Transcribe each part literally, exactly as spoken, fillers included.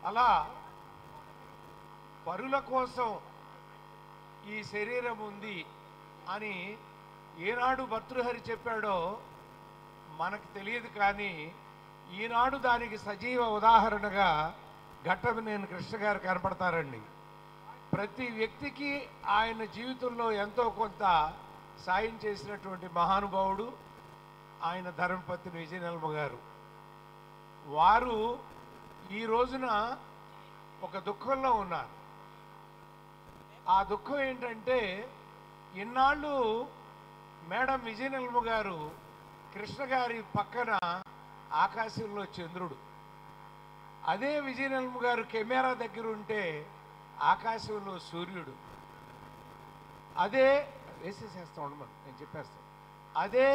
అలా పరుల కోసం ఈ శరీరం ఉంది అని ఏనాడు భర్తృహరి చెప్పాడో మనకు తెలియదు, కానీ ఈనాడు దానికి సజీవ ఉదాహరణగా ఘట్టమనేని కృష్ణ గారు కనపడతారండి. ప్రతి వ్యక్తికి ఆయన జీవితంలో ఎంతో కొంత సాయం చేసినటువంటి మహానుభావుడు ఆయన ధర్మపత్ని విజయనిర్మల గారు. వారు ఈ రోజున ఒక దుఃఖంలో ఉన్నారు. ఆ దుఃఖం ఏంటంటే, ఇన్నాళ్ళు మేడం విజయనిర్మల గారు కృష్ణ గారి పక్కన ఆకాశంలో చంద్రుడు, అదే విజయనిర్మల గారు కెమెరా దగ్గర ఉంటే ఆకాశంలో సూర్యుడు, అదే వేసేసేస్తా ఉండమని నేను చెప్పేస్తాను, అదే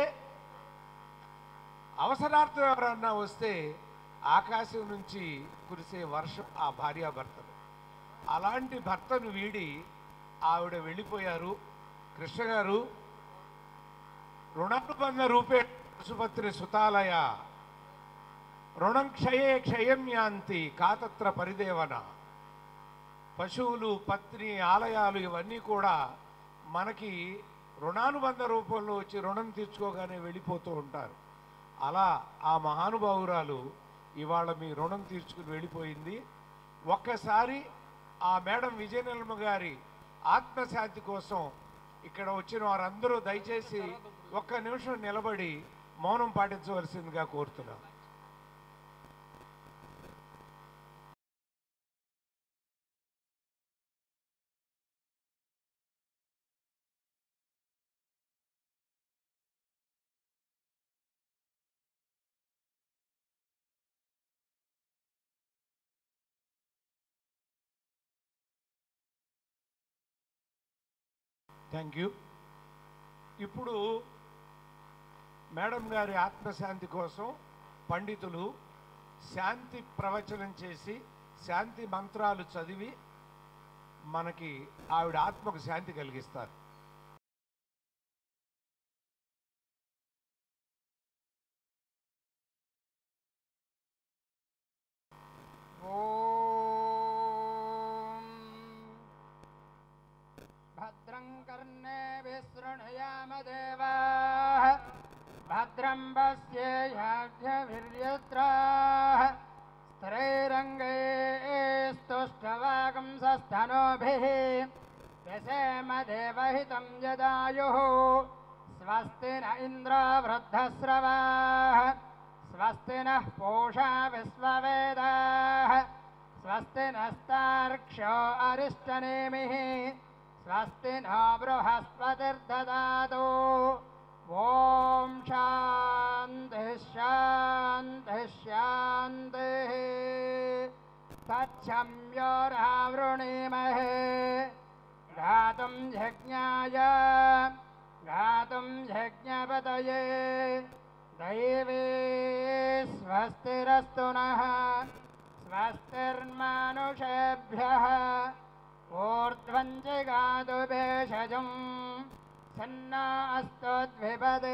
అవసరార్థం ఎవరన్నా వస్తే ఆకాశం నుంచి కురిసే వర్షం ఆ భార్యాభర్తలు. అలాంటి భర్తను వీడి ఆవిడ వెళ్ళిపోయారు. కృష్ణ గారు రుణానుబంధ రూపే పశుపత్రి సుతాలయ రుణం క్షయే క్షయం యాంతి కాతత్ర పరిదేవన. పశువులు, పత్ని, ఆలయాలు ఇవన్నీ కూడా మనకి రుణానుబంధ రూపంలో వచ్చి రుణం తీర్చుకోగానే వెళ్ళిపోతూ ఉంటారు. అలా ఆ మహానుభావురాలు ఇవాళ మీ రుణం తీర్చుకుని వెళ్ళిపోయింది. ఒక్కసారి ఆ మేడం విజయనిర్మల గారి ఆత్మశాంతి కోసం ఇక్కడ వచ్చిన వారందరూ దయచేసి ఒక్క నిమిషం నిలబడి మౌనం పాటించవలసిందిగా కోరుతున్నాను. Thank you. ఇప్పుడు మేడం గారి ఆత్మశాంతి కోసం పండితులు శాంతి ప్రవచనం చేసి శాంతి మంత్రాలు చదివి మనకి ఆవిడ ఆత్మకు శాంతి కలిగిస్తారు. देवाः भद्रं पश्येयाज्ञवीर्यत्राः स्त्रैरङ्गैस्तुष्टवागुंसस्तनूभिः व्यसेम देवहितं यदायुः स्वस्ति न इन्द्रो वृद्धस्रवाः स्वस्ति नः पूषा विश्ववेदाः स्वस्ति नस्तार्क्ष्यो अरिष्टनेमिः स्वस्ति नो बृहस्पतिर्ददातु। ओम शांति शांति शांतिः। तच्छम्योरावृणीमहे गातुं यज्ञाय गातुं यज्ञपतये दैवे स्वस्तिरस्तु नः स्वस्तिर्मानुषेभ्यः ऊर्ध्वं जगातु भेषजं सन्ना अस्तु द्विपदे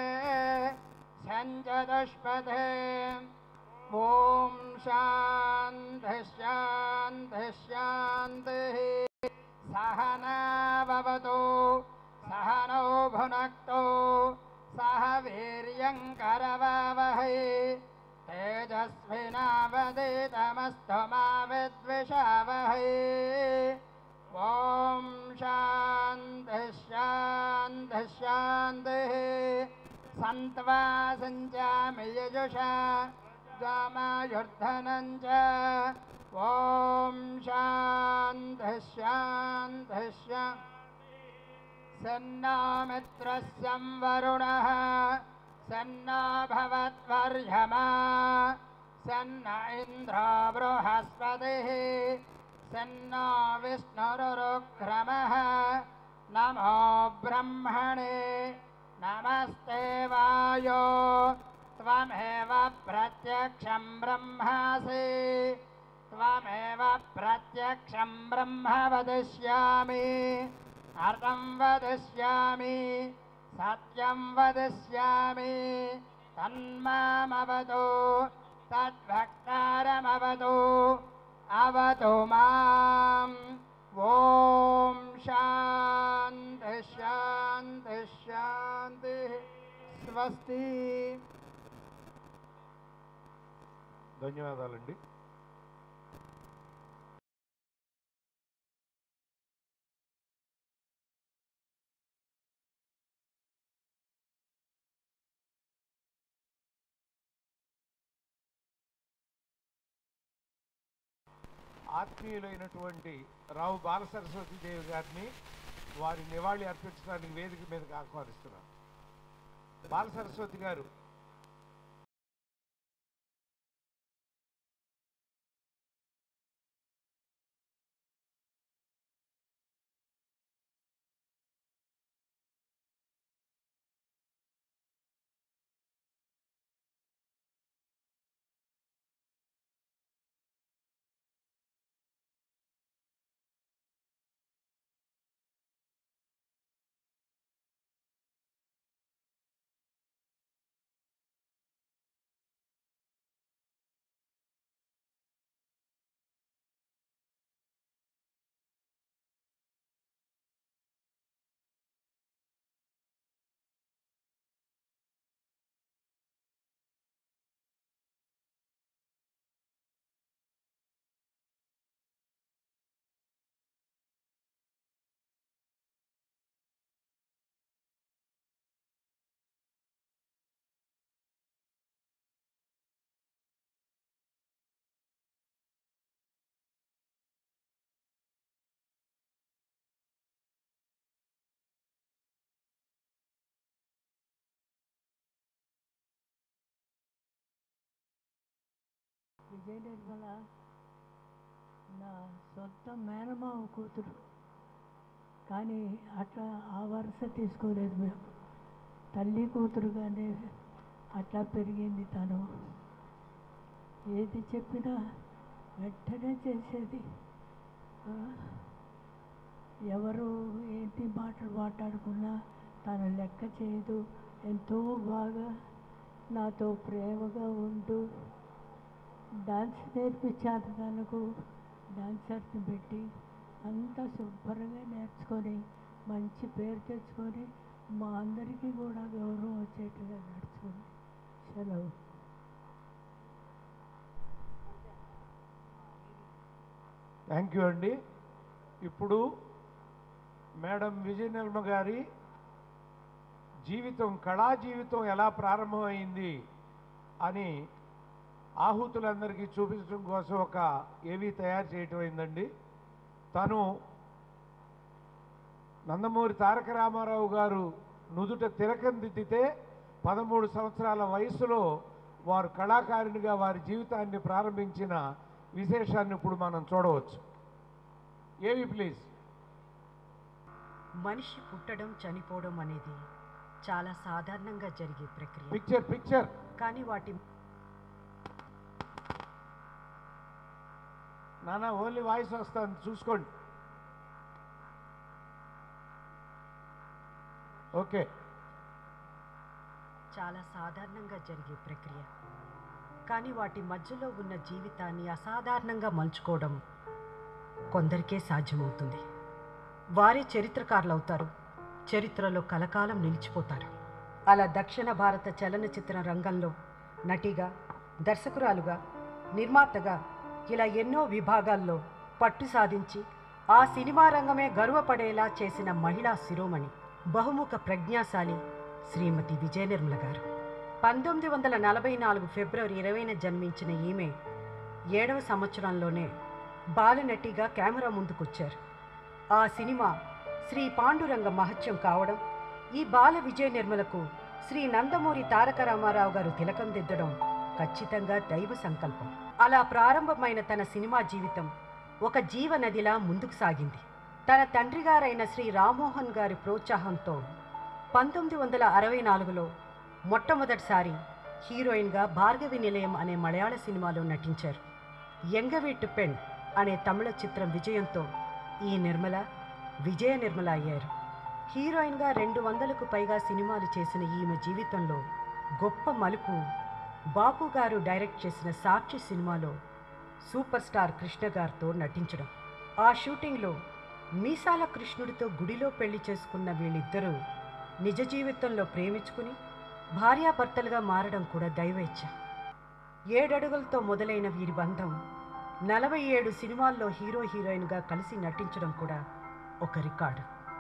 सञ्चतुष्पदे। ॐ शान्तिः शान्तिः शान्तिः। सहना भवतु सहनौ भुनक्तु सह वीर्यं करवावहै तेजस्विनावधीतमस्तु मा विद्विषावहै। ॐ शान्तिः शान्तिः शान्तिः। सन्त्वा सञ्चामि यजुषा गामायुर्धनं च। ॐ शान्तिः शान्तिः शान्तिः। सन्नो मित्रस्य वरुणः सन्नो भवत्वर्यमा सन्न इन्द्रो बृहस्पतिः सन्नो विष्णुरुक्रमः। नमो ब्रह्मणे नमस्ते वायो त्वमेव प्रत्यक्षं ब्रह्मासि त्वमेव प्रत्यक्षं ब्रह्म वदिष्यामि अर्थं वदिष्यामि सत्यं वदिष्यामि तन्मामवतु तद्भक्तारमवतु అవతు మాం. ఓం శాంతి శాంతి శాంతి. స్వస్తి. ధన్యవాదాలండి. ఆత్మీయులైనటువంటి రావు బాలసరస్వతి దేవి గారిని వారి నివాళి అర్పించడానికి వేదిక మీదకి ఆహ్వానిస్తున్నారు. బాలసరస్వతి గారు. విజయ నిర్మల నా సొంత మేనమావ కూతురు, కానీ అట్లా ఆ వరుస తీసుకోలేదు మేము. తల్లి కూతురుగానే అట్లా పెరిగింది తను. ఏది చెప్పినా వెంటనే చేసేది. ఎవరు ఏంటి మాటలు మాట్లాడుకున్నా తను లెక్క చేయదు. ఎంతో బాగా నాతో ప్రేమగా ఉంటూ డాన్స్ నేర్పించాను. తనకు డాన్సర్ని పెట్టి అంతా శుభ్రంగా నేర్చుకొని మంచి పేరు తెచ్చుకొని మా అందరికీ కూడా గౌరవం వచ్చేట్టుగా నడుచుకుంది. సెలవు. థ్యాంక్ యూ అండి. ఇప్పుడు మేడం విజయ నిర్మ గారి జీవితం, కళా జీవితం ఎలా ప్రారంభమైంది అని ఆహుతులందరికీ చూపించడం కోసం ఒక ఏవీ తయారు చేయటం అయిందండి. తను నందమూరి తారక రామారావు గారు నుదుట తిలకం దిద్దితే పదమూడు సంవత్సరాల వయసులో వారు కళాకారునిగా వారి జీవితాన్ని ప్రారంభించిన విశేషాన్ని ఇప్పుడు మనం చూడవచ్చు. ఏవి ప్లీజ్. మనిషి పుట్టడం చనిపోవడం అనేది చాలా సాధారణంగా జరిగే ప్రక్రియ. పిక్చర్ పిక్చర్ కానీ వాటి నానా ఓన్లీ వాయిస్ వస్తుంది చూసుకోండి. ఓకే. చాలా సాధారణంగా జరిగే ప్రక్రియ, కానీ వాటి మధ్యలో ఉన్న జీవితాన్ని అసాధారణంగా మలుచుకోవడం కొందరికే సాధ్యమవుతుంది. వారే చరిత్రకారులు అవుతారు, చరిత్రలో కలకాలం నిలిచిపోతారు. అలా దక్షిణ భారత చలనచిత్ర రంగంలో నటిగా, దర్శకురాలుగా, నిర్మాతగా ఇలా ఎన్నో విభాగాల్లో పట్టు సాధించి ఆ సినిమా రంగమే గర్వపడేలా చేసిన మహిళా శిరోమణి, బహుముఖ ప్రజ్ఞాశాలి శ్రీమతి విజయ నిర్మల గారు. పంతొమ్మిది వందల నలభై నాలుగు ఫిబ్రవరి ఇరవైన జన్మించిన ఈమె ఏడవ సంవత్సరంలోనే బాలనటిగా కెమెరా ముందుకొచ్చారు. ఆ సినిమా శ్రీ పాండురంగ మహత్యం కావడం, ఈ బాల విజయ నిర్మలకు శ్రీ నందమూరి తారక రామారావు గారు తిలకం దిద్దడం ఖచ్చితంగా దైవ సంకల్పం. అలా ప్రారంభమైన తన సినిమా జీవితం ఒక జీవనదిలా ముందుకు సాగింది. తన తండ్రి గారైన శ్రీ రామ్మోహన్ గారి ప్రోత్సాహంతో పంతొమ్మిది వందల అరవై నాలుగులో మొట్టమొదటిసారి హీరోయిన్గా భార్గవి నిలయం అనే మలయాళ సినిమాలో నటించారు. ఎంగవీట్టు పెన్ అనే తమిళ చిత్రం విజయంతో ఈ నిర్మల విజయ నిర్మల అయ్యారు. హీరోయిన్గా రెండు వందలకు పైగా సినిమాలు చేసిన ఈమె జీవితంలో గొప్ప మలుపు బాపు గారు డైరెక్ట్ చేసిన సాక్షి సినిమాలో సూపర్ స్టార్ కృష్ణ గారితో నటించడం. ఆ షూటింగ్లో మీసాల కృష్ణుడితో గుడిలో పెళ్లి చేసుకున్న వీళ్ళిద్దరూ నిజ జీవితంలో ప్రేమించుకుని భార్యాభర్తలుగా మారడం కూడా దైవేచ్ఛ. ఏడడుగులతో మొదలైన వీరి బంధం నలభై ఏడు సినిమాల్లో హీరో హీరోయిన్గా కలిసి నటించడం కూడా ఒక రికార్డు.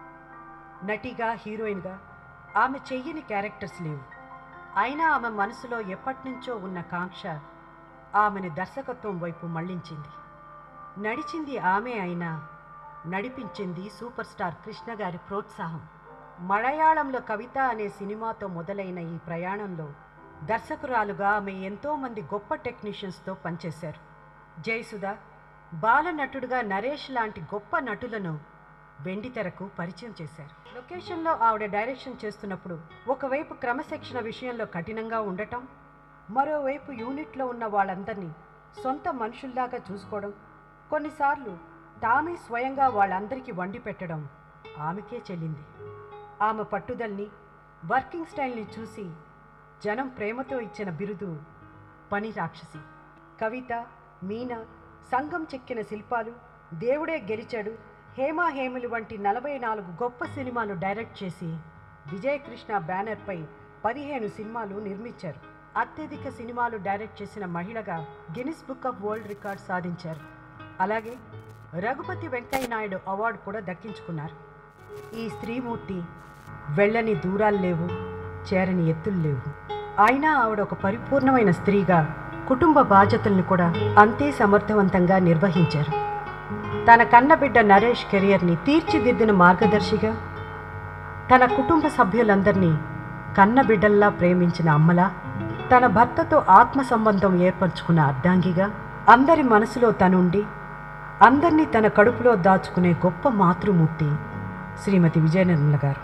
నటిగా హీరోయిన్గా ఆమె చెయ్యని క్యారెక్టర్స్ లేవు. అయినా ఆమె మనసులో ఎప్పటినుంచో ఉన్న కాంక్ష ఆమెను దర్శకత్వం వైపు మళ్లించింది. నడిచింది ఆమె అయినా నడిపించింది సూపర్ స్టార్ కృష్ణ గారి ప్రోత్సాహం. మలయాళంలో కవిత అనే సినిమాతో మొదలైన ఈ ప్రయాణంలో దర్శకురాలుగా ఆమె ఎంతోమంది గొప్ప టెక్నీషియన్స్తో పనిచేశారు. జయసుధ, బాల నటుడుగా నరేష్ లాంటి గొప్ప నటులను వెండితెరకు పరిచయం చేశారు. లొకేషన్లో ఆవిడ డైరెక్షన్ చేస్తున్నప్పుడు ఒకవైపు క్రమశిక్షణ విషయంలో కఠినంగా ఉండటం, మరోవైపు యూనిట్లో ఉన్న వాళ్ళందరినీ సొంత మనుషుల్లాగా చూసుకోవడం, కొన్నిసార్లు తామే స్వయంగా వాళ్ళందరికీ వండి పెట్టడం ఆమెకే చెల్లింది. ఆమె పట్టుదల్ని, వర్కింగ్ స్టైల్ని చూసి జనం ప్రేమతో ఇచ్చిన బిరుదు పని రాక్షసి. కవిత, మీనా, సంఘం చెక్కిన శిల్పాలు, దేవుడే గెలిచాడు, హేమా హేములు వంటి నలభై నాలుగు గొప్ప సినిమాలు డైరెక్ట్ చేసి విజయకృష్ణ బ్యానర్పై పదిహేను సినిమాలు నిర్మించారు. అత్యధిక సినిమాలు డైరెక్ట్ చేసిన మహిళగా Guinness book of world record సాధించారు. అలాగే రఘుపతి వెంకయ్య నాయుడు అవార్డు కూడా దక్కించుకున్నారు. ఈ స్త్రీమూర్తి వెళ్ళని దూరాలు లేవు, చేరని ఎత్తులు లేవు. అయినా ఆవిడ ఒక పరిపూర్ణమైన స్త్రీగా కుటుంబ బాధ్యతలను కూడా అంతే సమర్థవంతంగా నిర్వహించారు. తన కన్నబిడ్డ నరేష్ కెరియర్ని తీర్చిదిద్దిన మార్గదర్శిగా, తన కుటుంబ సభ్యులందరినీ కన్నబిడ్డల్లా ప్రేమించిన అమ్మలా, తన భర్తతో ఆత్మ సంబంధం ఏర్పరచుకున్న అర్ధాంగిగా, అందరి మనసులో తనుండి అందరినీ తన కడుపులో దాచుకునే గొప్ప మాతృమూర్తి శ్రీమతి విజయనిర్మల గారు.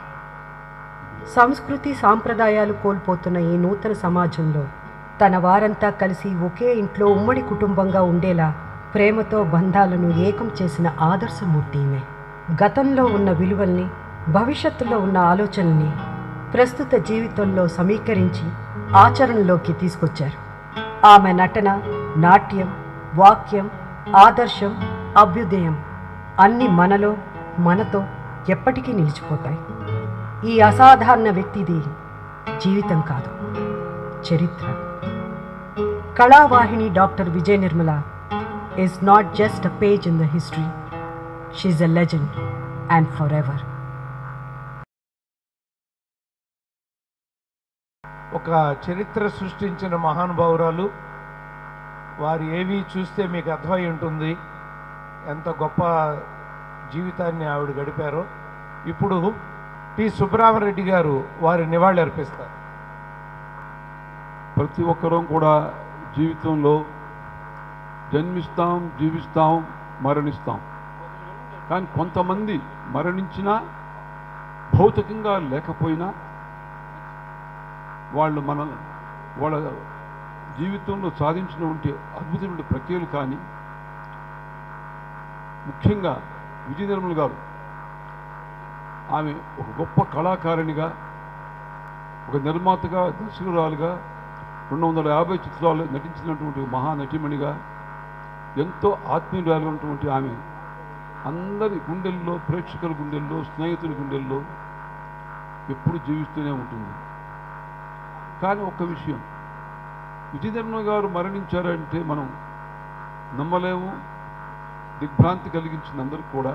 సంస్కృతి సాంప్రదాయాలు కోల్పోతున్న ఈ నూతన సమాజంలో తన వారంతా కలిసి ఒకే ఇంట్లో ఉమ్మడి కుటుంబంగా ఉండేలా ప్రేమతో బంధాలను ఏకం చేసిన ఆదర్శమూర్తి ఈమె. గతంలో ఉన్న విలువల్ని, భవిష్యత్తులో ఉన్న ఆలోచనల్ని ప్రస్తుత జీవితంలో సమీకరించి ఆచరణలోకి తీసుకొచ్చారు. ఆమె నటన, నాట్యం, వాక్యం, ఆదర్శం, అభ్యుదయం అన్నీ మనలో, మనతో ఎప్పటికీ నిలిచిపోతాయి. ఈ అసాధారణ వ్యక్తిది జీవితం కాదు, చరిత్ర. Kalavahini doctor Vijaya Nirmala is not just a page in the history, she is a legend and forever. ఒక చరిత్ర సృష్టించిన మహానుభావురాలు. వారి ఏవి చూస్తే మీకు అర్థమై ఉంటుంది ఎంత గొప్ప జీవితాన్ని ఆవిడ గడిపారో. ఇప్పుడు టి సుబ్రహ్మరెడ్డి గారు వారి నివాళి అర్పిస్తారు. ప్రతి ఒక్కరూ కూడా జీవితంలో జన్మిస్తాం, జీవిస్తాం, మరణిస్తాం. కానీ కొంతమంది మరణించినా భౌతికంగా లేకపోయినా వాళ్ళు మన వాళ్ళ జీవితంలో సాధించినటువంటి అద్భుతమైన ప్రక్రియలు కానీ, ముఖ్యంగా విజయ నిర్మల గారు ఆమె ఒక గొప్ప కళాకారిణిగా, ఒక నిర్మాతగా, దర్శకురాలుగా, రెండు వందల యాభై చిత్రాలు నటించినటువంటి మహానటిమణిగా, ఎంతో ఆత్మీయురాలైనటువంటి ఆమె అందరి గుండెల్లో, ప్రేక్షకుల గుండెల్లో, స్నేహితుల గుండెల్లో ఎప్పుడు జీవిస్తూనే ఉంటుంది. కానీ ఒక్క విషయం, విజయ నిర్మల గారు మరణించారంటే మనం నమ్మలేము, దిగ్భ్రాంతి కలిగించిన అందరూ కూడా.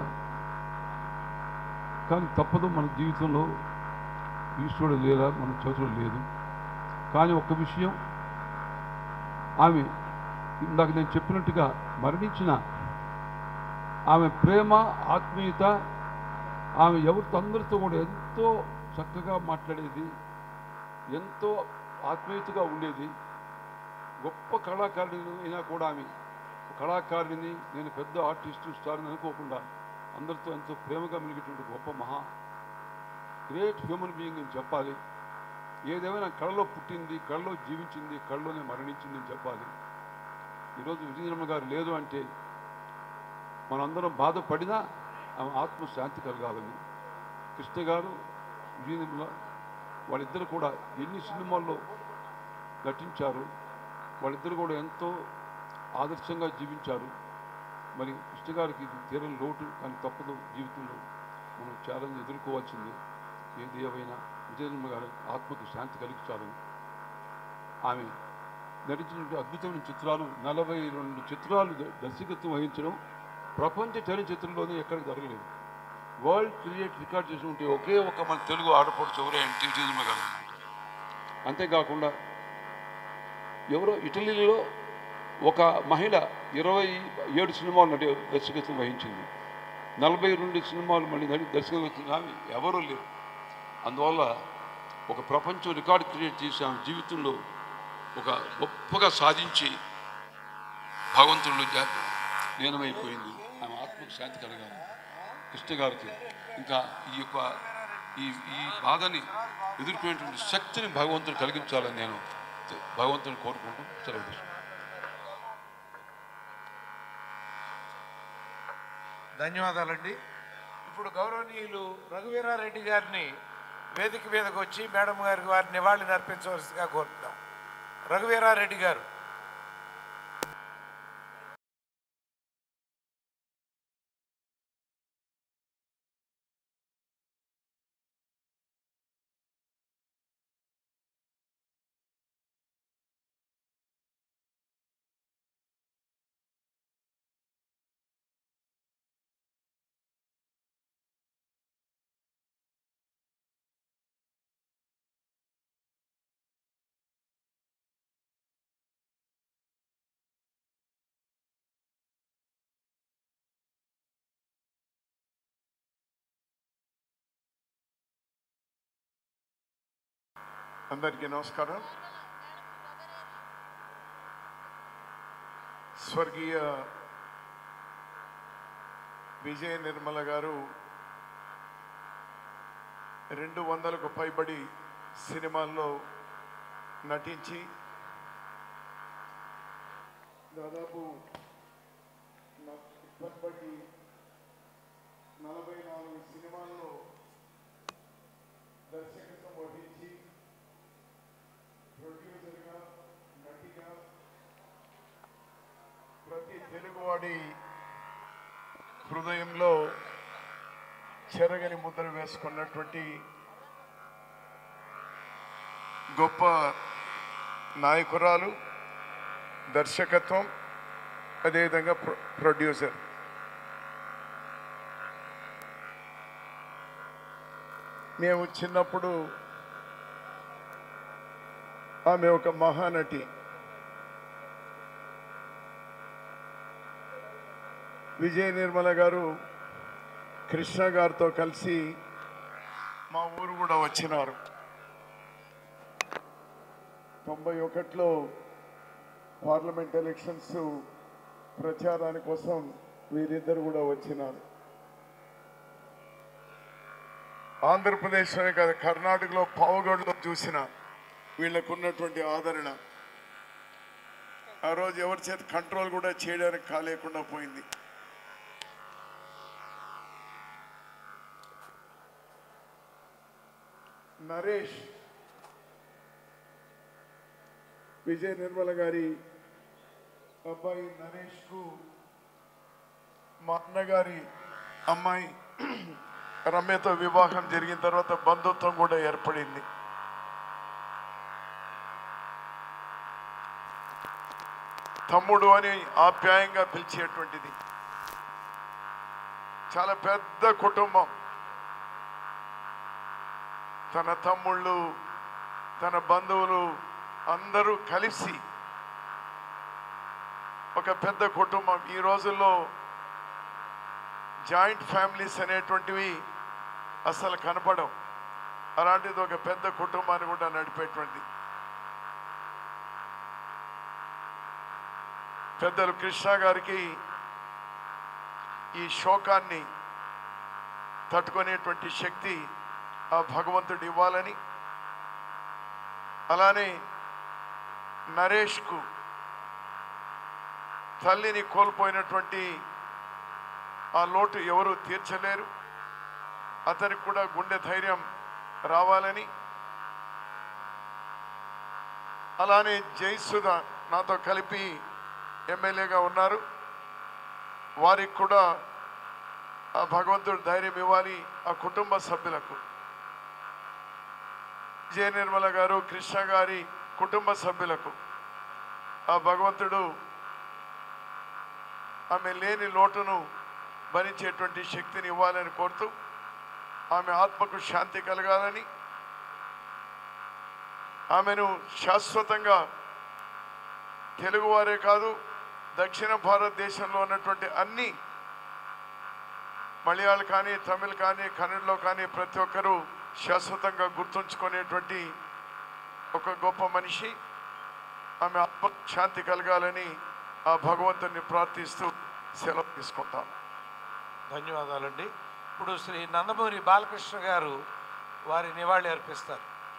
కానీ తప్పదు, మన జీవితంలో ఈశ్వరుడు లేదా మన చేతులు లేదు. కానీ ఒక్క విషయం, ఆమె ఇందాక నేను చెప్పినట్టుగా మరణించిన ఆమె ప్రేమ, ఆత్మీయత, ఆమె ఎవరితో అందరితో కూడా ఎంతో చక్కగా మాట్లాడేది, ఎంతో ఆత్మీయతగా ఉండేది. గొప్ప కళాకారిణి అయినా కూడా ఆమె కళాకారిణిని, నేను పెద్ద ఆర్టిస్టు స్టార్ని అనుకోకుండా అందరితో ఎంతో ప్రేమగా మెలిగేటువంటి గొప్ప మహా గ్రేట్ హ్యూమన్ బీయింగ్ అని చెప్పాలి. ఏదేమైనా కళలో పుట్టింది, కళలో జీవించింది, కళలోనే మరణించింది అని చెప్పాలి. ఈరోజు విజయ నిర్మల గారు లేదు అంటే మనందరం బాధపడినా ఆమె ఆత్మశాంతి కలగాలని. కృష్ణ గారు, విజయ నిర్మల వాళ్ళిద్దరు కూడా ఎన్ని సినిమాల్లో నటించారు. వాళ్ళిద్దరు కూడా ఎంతో ఆదర్శంగా జీవించారు. మరి కృష్ణ గారికి ఇది తీరని లోటు, కానీ తప్పదు, జీవితంలో మనం ఛాలెంజ్ ఎదుర్కోవాల్సింది. ఏది ఏమైనా విజయనిర్మల గారి ఆత్మకు శాంతి కలిగించాలని. ఆమె నటించినటువంటి అద్భుతమైన చిత్రాలు, నలభై రెండు చిత్రాలు దర్శకత్వం వహించడం ప్రపంచ చలనచిత్రంలోనే ఎక్కడికి జరగలేదు. వరల్డ్ క్రియేట్ రికార్డ్ చేసినటువంటి ఒకే ఒక మన తెలుగు ఆడపడుచు ఎవరే అంటే విజయనిర్మల గారు. అంతేకాకుండా ఎవరో ఇటలీలో ఒక మహిళ ఇరవై ఏడు సినిమాలు నటి దర్శకత్వం వహించింది. నలభై రెండు సినిమాలు మళ్ళీ నటి దర్శకత్వం ఆమె ఎవరూ లేరు. అందువల్ల ఒక ప్రపంచం రికార్డు క్రియేట్ చేసి ఆమె జీవితంలో ఒక గొప్పగా సాధించి భగవంతుడు లీనమైపోయింది. ఆమె ఆత్మకు శాంతి కలగాలి. కృష్ణ గారికి ఇంకా ఈ యొక్క ఈ ఈ బాధని ఎదుర్కొనేటువంటి శక్తిని భగవంతుడు కలిగించాలని నేను భగవంతుని కోరుకుంటూ సెలవు తీసుకుంటాను. ధన్యవాదాలండి. ఇప్పుడు గౌరవనీయులు రఘువీరారెడ్డి గారిని వేదిక మీదకి వచ్చి మేడం గారికి వారి నివాళిని అర్పించవలసిందిగా కోరుతున్నాం. రఘువీరారెడ్డి గారు. అందరికీ నమస్కారం. స్వర్గీయ విజయ నిర్మల గారు రెండు వందలకు పైబడి సినిమాల్లో నటించి దాదాపు ఇప్పటి నలభై నాలుగు సినిమాల్లో దర్శకత్వం వహించి ప్రొడ్యూసర్గా, నటిగా ప్రతి తెలుగువాడి హృదయంలో చెరగని ముద్ర వేసుకున్నటువంటి గొప్ప నాయకురాలు, దర్శకత్వం, అదేవిధంగా ప్రొ ప్రొడ్యూసర్. మేము చిన్నప్పుడు ఆమె ఒక మహానటి. విజయ నిర్మల గారు కృష్ణ గారితో కలిసి మా ఊరు కూడా వచ్చినారు. తొంభై ఒకటిలో పార్లమెంట్ ఎలక్షన్స్ ప్రచారాని కోసం వీరిద్దరు కూడా వచ్చినారు. ఆంధ్రప్రదేశ్లోనే కాదు, కర్ణాటకలో పావుగడ్లో చూసిన వీళ్ళకు ఉన్నటువంటి ఆదరణ ఆ రోజు ఎవరి చేత కంట్రోల్ కూడా చేయడానికి కాలేకుండా పోయింది. నరేష్ విజయ నిర్మల గారి అబ్బాయి నరేష్కు మా అన్నగారి అమ్మాయి రమ్యతో వివాహం జరిగిన తర్వాత బంధుత్వం కూడా ఏర్పడింది. తమ్ముడు అని ఆప్యాయంగా పిలిచేటువంటిది. చాలా పెద్ద కుటుంబం. తన తమ్ముళ్ళు, తన బంధువులు అందరూ కలిసి ఒక పెద్ద కుటుంబం. ఈ రోజుల్లో జాయింట్ ఫ్యామిలీస్ అనేటువంటివి అసలు కనపడవు. అలాంటిది ఒక పెద్ద కుటుంబాన్ని కూడా నడిపేటువంటి పెద్దలు కృష్ణ గారికి ఈ శోకాన్ని తట్టుకునేటువంటి శక్తి ఆ భగవంతుడు ఇవ్వాలని, అలానే నరేష్కు తల్లిని కోల్పోయినటువంటి ఆ లోటు ఎవరు తీర్చలేరు. అతనికి కూడా గుండె ధైర్యం రావాలని, అలానే జయసుధ నాతో కలిపి ఎమ్మెల్యేగా ఉన్నారు. వారికి కూడా ఆ భగవంతుడు ధైర్యం ఇవ్వాలి. ఆ కుటుంబ సభ్యులకు జయ నిర్మల గారు, కృష్ణ గారి కుటుంబ సభ్యులకు ఆ భగవంతుడు ఆమె లేని లోటును భరించేటువంటి శక్తిని ఇవ్వాలని కోరుతూ, ఆమె ఆత్మకు శాంతి కలగాలని, ఆమెను శాశ్వతంగా తెలుగువారే కాదు దక్షిణ భారతదేశంలో ఉన్నటువంటి అన్ని మలయాళ కానీ, తమిళ్ కానీ, కన్నడలో కానీ ప్రతి ఒక్కరూ శాశ్వతంగా గుర్తుంచుకునేటువంటి ఒక గొప్ప మనిషి. ఆమె ఆత్మ శాంతి కలగాలని ఆ భగవంతుని ప్రార్థిస్తూ సెలవు తీసుకుంటాం. ధన్యవాదాలండి. ఇప్పుడు శ్రీ నందమూరి బాలకృష్ణ గారు వారి నివాళి అర్పిస్తారు.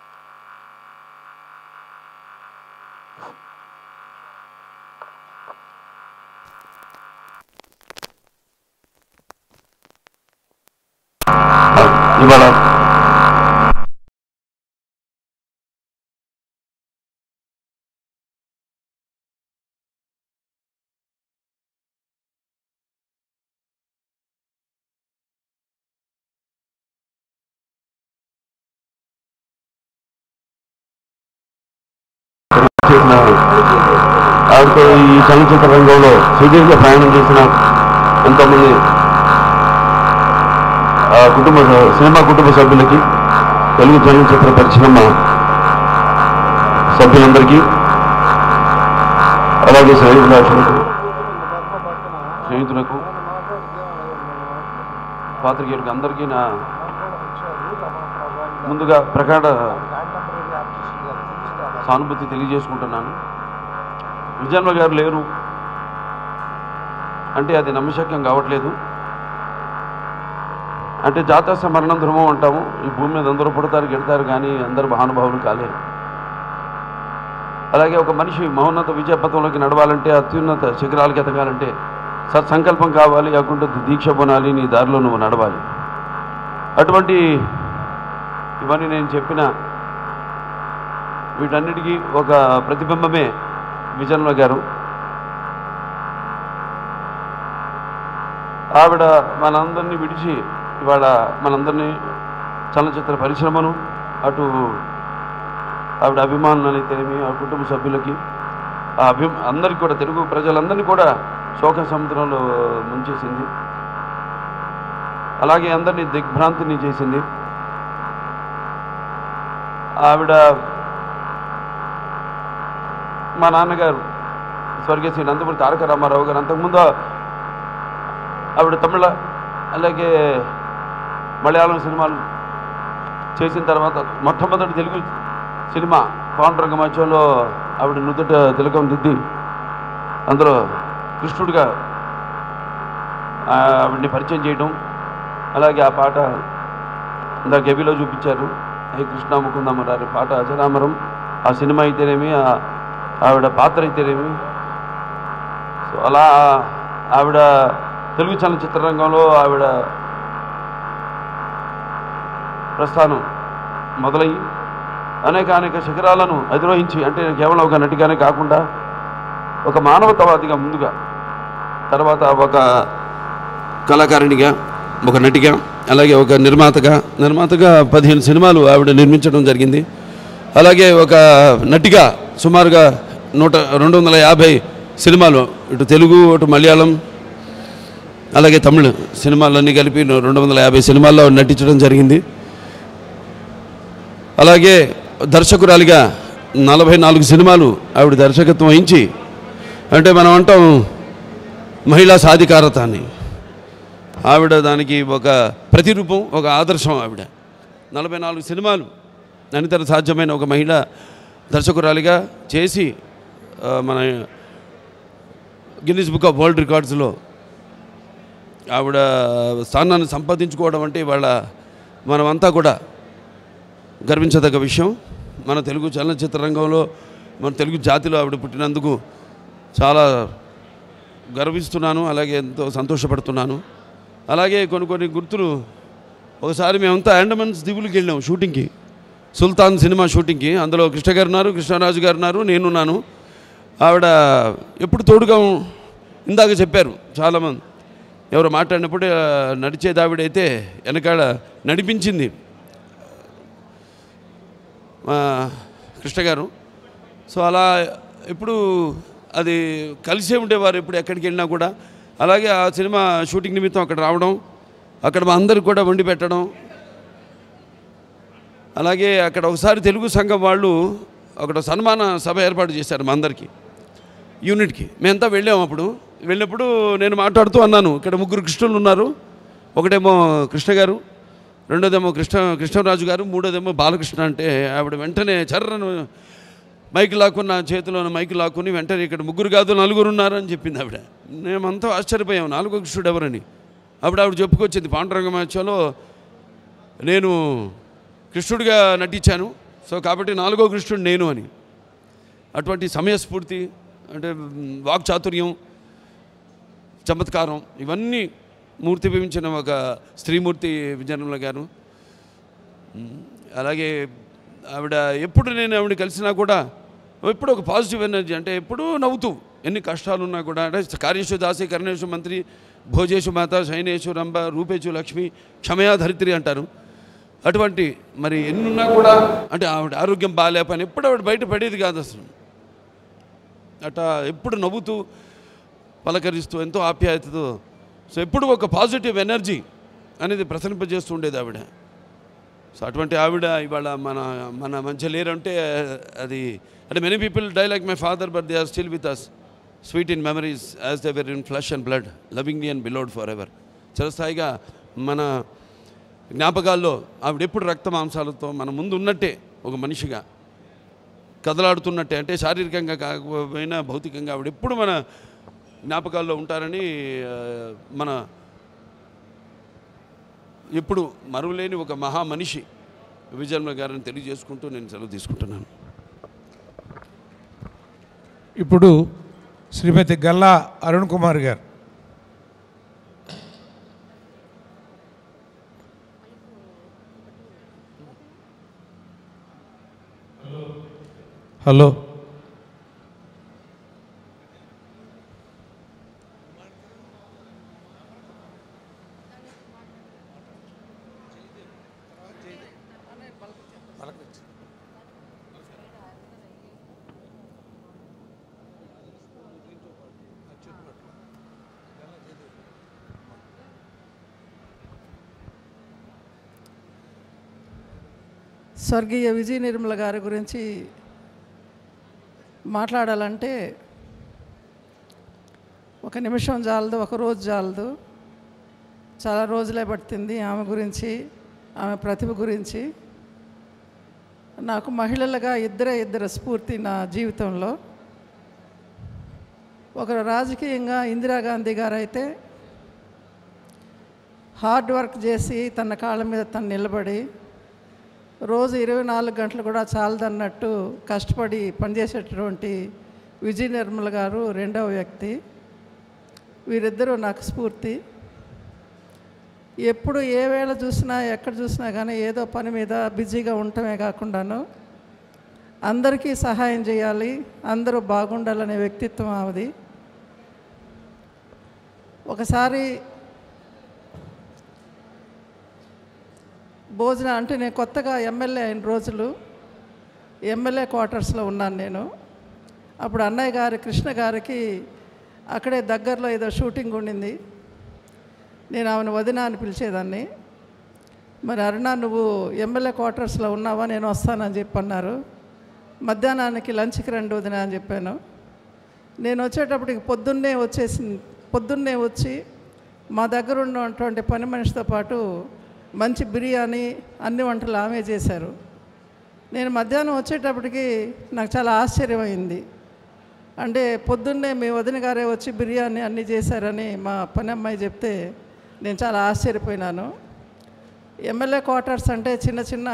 ఇవాళ ఆవిడతో ఈ చలనచిత్ర రంగంలో సుదీర్ఘ ప్రయాణం చేసిన ఎంతోమంది కుటుంబ సినిమా కుటుంబ సభ్యులకి, తెలుగు చలనచిత్ర పరిశ్రమ సభ్యులందరికీ, అలాగే శ్రేయులకు స్నేహితులకు పాత్రికేయులకు అందరికీ నా ముందుగా ప్రగాఢ సానుభూతి తెలియజేసుకుంటున్నాను. విజయన్మ గారు లేరు అంటే అది నమ్మశక్యం కావట్లేదు. అంటే జాతస్య మరణం ధర్మం అంటాము. ఈ భూమి మీద అందరూ పుడతారు, గెడతారు, కానీ అందరూ మహానుభావులు కాలేరు. అలాగే ఒక మనిషి మహోన్నత విజయపథంలోకి నడవాలంటే, అత్యున్నత శిఖరాలకి ఎదగాలంటే సత్సంకల్పం కావాలి, అకుంఠ దీక్ష పొనాలి, నీ దారిలో నువ్వు నడవాలి. అటువంటి ఇవన్నీ నేను చెప్పిన వీటన్నిటికీ ఒక ప్రతిబింబమే విజయన్మ గారు. ఆవిడ మనందరినీ విడిచి ఇవాళ మనందరినీ చలనచిత్ర పరిశ్రమను, అటు ఆవిడ అభిమానులని తెలిమి, ఆ కుటుంబ సభ్యులకి, ఆ అభి అందరికీ కూడా, తెలుగు ప్రజలందరినీ కూడా శోక సముద్రంలో ముంచేసింది. అలాగే అందరినీ దిగ్భ్రాంతిని చేసింది. ఆవిడ మా నాన్నగారు స్వర్గీయ శ్రీ నందమూరి తారక రామారావు గారు అంతకుముందు ఆవిడ తమిళ అలాగే మలయాళం సినిమాలు చేసిన తర్వాత మొట్టమొదటి తెలుగు సినిమా పాండురంగ మధ్యలో ఆవిడ నుదుట తిలకం దిద్ది అందులో కృష్ణుడిగా ఆవిడ్ని పరిచయం చేయడం, అలాగే ఆ పాట ఇందాక గబిలో చూపించారు, హే కృష్ణ ముకుంద మురారి పాట అజరామరం. ఆ సినిమా అయితేనేమి, ఆవిడ పాత్ర అయితేనేమి, సో అలా ఆవిడ తెలుగు చలనచిత్ర రంగంలో ఆవిడ ప్రస్థానం మొదలయ్యి అనేక అనేక శిఖరాలను అధిరోహించి, అంటే కేవలం ఒక నటిగానే కాకుండా ఒక మానవతావాదిగా ముందుగా, తర్వాత ఒక కళాకారిణిగా, ఒక నటిగా, అలాగే ఒక నిర్మాతగా నిర్మాతగా పదిహేను సినిమాలు ఆవిడ నిర్మించడం జరిగింది. అలాగే ఒక నటిగా సుమారుగా నూట రెండు వందల యాభై సినిమాలు, ఇటు తెలుగు, అటు మలయాళం, అలాగే తమిళ సినిమాలన్నీ కలిపి రెండు వందల యాభై సినిమాల్లో నటించడం జరిగింది. అలాగే దర్శకురాలిగా నలభై నాలుగు సినిమాలు ఆవిడ దర్శకత్వం వహించి, అంటే మనం అంటాం మహిళా సాధికారత అని, ఆవిడ దానికి ఒక ప్రతిరూపం, ఒక ఆదర్శం. ఆవిడ నలభై నాలుగు సినిమాలు అనితర సాధ్యమైన ఒక మహిళా దర్శకురాలిగా చేసి మన గిన్నిస్ బుక్ ఆఫ్ వరల్డ్ రికార్డ్స్లో ఆవిడ స్థానాన్ని సంపాదించుకోవడం అంటే ఇవాళ మనమంతా కూడా గర్వించదగ్గ విషయం. మన తెలుగు చలనచిత్ర రంగంలో, మన తెలుగు జాతిలో ఆవిడ పుట్టినందుకు చాలా గర్విస్తున్నాను, అలాగే ఎంతో సంతోషపడుతున్నాను. అలాగే కొన్ని కొన్ని గుర్తులు, ఒకసారి మేమంతా అండమాన్స్ దీవులకి వెళ్ళాం షూటింగ్కి, సుల్తాన్ సినిమా షూటింగ్కి. అందులో కృష్ణ గారు ఉన్నారు, కృష్ణరాజు గారు ఉన్నారు, నేనున్నాను. ఆవిడ ఎప్పుడు తోడుగా ఇందాక చెప్పారు చాలామంది ఎవరు మాట్లాడినప్పుడు నడిచేది ఆవిడైతే వెనకాడ నడిపించింది కృష్ణ గారు. సో అలా ఎప్పుడు అది కలిసే ఉండేవారు ఎప్పుడు ఎక్కడికి వెళ్ళినా కూడా. అలాగే ఆ సినిమా షూటింగ్ నిమిత్తం అక్కడ రావడం, అక్కడ మా అందరికి కూడా వండి పెట్టడం. అలాగే అక్కడ ఒకసారి తెలుగు సంఘం వాళ్ళు అక్కడ సన్మాన సభ ఏర్పాటు చేశారు మా అందరికీ యూనిట్కి. మేమంతా వెళ్ళాము. అప్పుడు వెళ్ళినప్పుడు నేను మాట్లాడుతూ అన్నాను, ఇక్కడ ముగ్గురు కృష్ణులు ఉన్నారు, ఒకటేమో కృష్ణ గారు, రెండోదేమో కృష్ణ కృష్ణరాజు గారు, మూడోదేమో బాలకృష్ణ. అంటే ఆవిడ వెంటనే చర్రను మైకు లాక్కున్న చేతిలో మైకు లాక్కుని వెంటనే ఇక్కడ ముగ్గురు కాదు నలుగురు ఉన్నారని చెప్పింది ఆవిడ. మేమంతా ఆశ్చర్యపోయాము, నాలుగో కృష్ణుడు ఎవరని. అప్పుడు ఆవిడ చెప్పుకొచ్చింది, పాండురంగ మహోత్సవంలో నేను కృష్ణుడిగా నటించాను, సో కాబట్టి నాలుగో కృష్ణుడు నేను అని. అటువంటి సమయస్ఫూర్తి అంటే వాక్చాతుర్యం, చమత్కారం ఇవన్నీ మూర్తి భవించిన ఒక స్త్రీమూర్తి విజయనిర్మల గారు. అలాగే ఆవిడ ఎప్పుడు నేను ఆవిడ కలిసినా కూడా ఎప్పుడు ఒక పాజిటివ్ ఎనర్జీ, అంటే ఎప్పుడూ నవ్వుతూ, ఎన్ని కష్టాలున్నా కూడా. అంటే కార్యేషు దాసి కర్ణేషు మంత్రి భోజేషు మాత శయనేషు రంభ రూపేషు లక్ష్మి క్షమయా ధరిత్రి అంటారు. అటువంటి మరి ఎన్నున్నా కూడా అంటే ఆవిడ ఆరోగ్యం బాగాలేపని ఎప్పుడు ఆవిడ బయట పడేది కాదు అసలు. అట్లా ఎప్పుడు నవ్వుతూ పలకరిస్తూ ఎంతో ఆప్యాయతతో, సో ఎప్పుడు ఒక పాజిటివ్ ఎనర్జీ అనేది ప్రసరింపజేస్తూ ఉండేది ఆవిడ. సో అటువంటి ఆవిడ ఇవాళ మన మన మధ్య లేరంటే అది అంటే many people die like my father but they are still with us, sweet in memories as they were in flesh and blood, lovingly and beloved forever. చిరస్థాయిగా మన జ్ఞాపకాల్లో ఆవిడ ఎప్పుడు రక్త మాంసాలతో మన ముందు ఉన్నట్టే, ఒక మనిషిగా కదలాడుతున్నట్టే. అంటే శారీరకంగా కాకపోయినా భౌతికంగా ఆవిడ ఎప్పుడు మన జ్ఞాపకాల్లో ఉంటారని మన ఎప్పుడు మరువలేని ఒక మహా మనిషి విజయనిర్మల గారిని తెలియజేసుకుంటూ నేను సెలవు తీసుకుంటున్నాను. ఇప్పుడు శ్రీమతి గల్లా అరుణ్ కుమార్ గారు. హలో. స్వర్గీయ విజయ నిర్మల గారి గురించి మాట్లాడాలంటే ఒక నిమిషం చాలదు, ఒక రోజు చాలదు, చాలా రోజులే పడుతుంది ఆమె గురించి, ఆమె ప్రతిభ గురించి. నాకు మహిళలుగా ఇద్దరే ఇద్దరు స్ఫూర్తి నా జీవితంలో. ఒకరు రాజకీయంగా ఇందిరాగాంధీ గారు అయితే హార్డ్ వర్క్ చేసి తన కాళ్ళ మీద తను నిలబడి రోజు ఇరవై నాలుగు గంటలు కూడా చాలదన్నట్టు కష్టపడి పనిచేసేటటువంటి విజయ నిర్మల గారు రెండవ వ్యక్తి. వీరిద్దరూ నాకు స్ఫూర్తి. ఎప్పుడు ఏ వేళ చూసినా ఎక్కడ చూసినా కానీ ఏదో పని మీద బిజీగా ఉండటమే కాకుండాను అందరికీ సహాయం చేయాలి, అందరూ బాగుండాలనే వ్యక్తిత్వం ఆమెది. ఒకసారి భోజనం అంటే నేను కొత్తగా ఎమ్మెల్యే అయిన రోజులు ఎమ్మెల్యే క్వార్టర్స్లో ఉన్నాను నేను. అప్పుడు అన్నయ్య గారి కృష్ణ గారికి అక్కడే దగ్గరలో ఏదో షూటింగ్ ఉండింది. నేను ఆమెను వదిన అని పిలిచేదాన్ని. మరి అరుణ నువ్వు ఎమ్మెల్యే క్వార్టర్స్లో ఉన్నావా, నేను వస్తానని చెప్పి అన్నారు. మధ్యాహ్నానికి లంచ్కి రండి వదిన అని చెప్పాను. నేను వచ్చేటప్పటికి పొద్దున్నే వచ్చేసి పొద్దున్నే వచ్చి మా దగ్గర ఉన్నటువంటి పని మనిషితో పాటు మంచి బిర్యానీ అన్ని వంటలు ఆమె చేశారు. నేను మధ్యాహ్నం వచ్చేటప్పటికి నాకు చాలా ఆశ్చర్యమైంది. అంటే పొద్దున్నే మీ వదిన గారే వచ్చి బిర్యానీ అన్నీ చేశారని మా పని అమ్మాయి చెప్తే నేను చాలా ఆశ్చర్యపోయినాను. ఎమ్మెల్యే క్వార్టర్స్ అంటే చిన్న చిన్న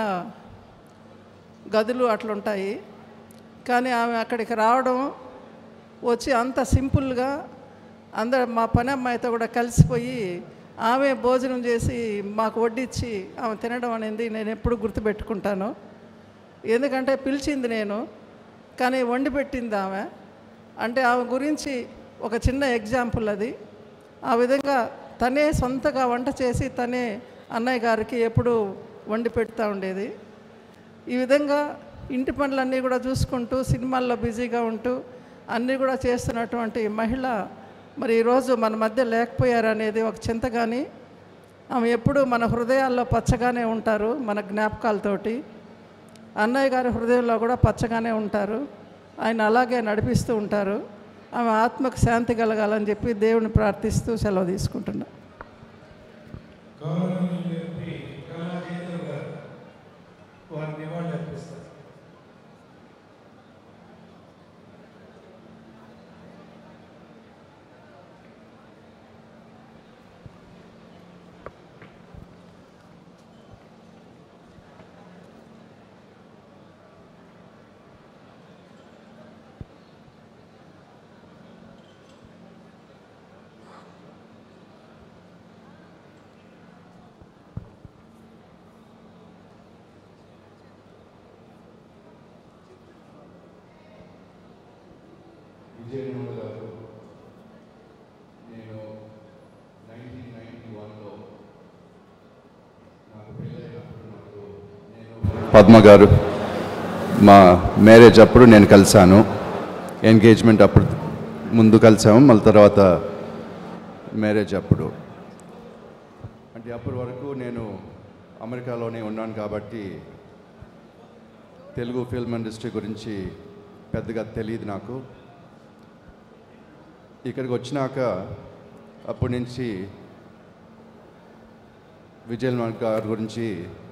గదులు అట్లుంటాయి, కానీ ఆమె అక్కడికి రావడం వచ్చి అంత సింపుల్గా అందరు మా పని అమ్మాయితో కూడా కలిసిపోయి ఆమె భోజనం చేసి మాకు వడ్డించి ఆమె తినడం అనేది నేను ఎప్పుడు గుర్తుపెట్టుకుంటాను. ఎందుకంటే పిలిచింది నేను, కానీ వండి పెట్టింది ఆమె. అంటే ఆమె గురించి ఒక చిన్న ఎగ్జాంపుల్ అది. ఆ విధంగా తనే సొంతగా వంట చేసి తనే అన్నయ్య గారికి ఎప్పుడూ వండి పెడతా ఉండేది. ఈ విధంగా ఇంటి పనులన్నీ కూడా చూసుకుంటూ సినిమాల్లో బిజీగా ఉంటూ అన్నీ కూడా చేస్తున్నటువంటి మహిళ మరి ఈరోజు మన మధ్య లేకపోయారనేది ఒక చింత. కానీ ఆమె ఎప్పుడూ మన హృదయాల్లో పచ్చగానే ఉంటారు, మన జ్ఞాపకాలతోటి. అన్నయ్య గారి హృదయంలో కూడా పచ్చగానే ఉంటారు, ఆయన అలాగే నడిపిస్తూ ఉంటారు. ఆమె ఆత్మకు శాంతి కలగాలని చెప్పి దేవుని ప్రార్థిస్తూ సెలవు తీసుకుంటున్నా. విజయనగరం గారు నేను నైన్టీన్ నైన్టీ వన్లో నాకు పెళ్ళైనప్పుడు నాకు నేను పద్మ గారు మా మ్యారేజ్ అప్పుడు నేను కలిశాను. ఎంగేజ్మెంట్ అప్పుడు ముందు కలిసాము, మళ్ళీ తర్వాత మ్యారేజ్ అప్పుడు. అంటే అప్పటి వరకు నేను అమెరికాలోనే ఉన్నాను కాబట్టి తెలుగు ఫిల్మ్ ఇండస్ట్రీ గురించి పెద్దగా తెలియదు నాకు. ఇక్కడికి వచ్చినాక అప్పటి నుంచి విజయనగరం గారి గురించి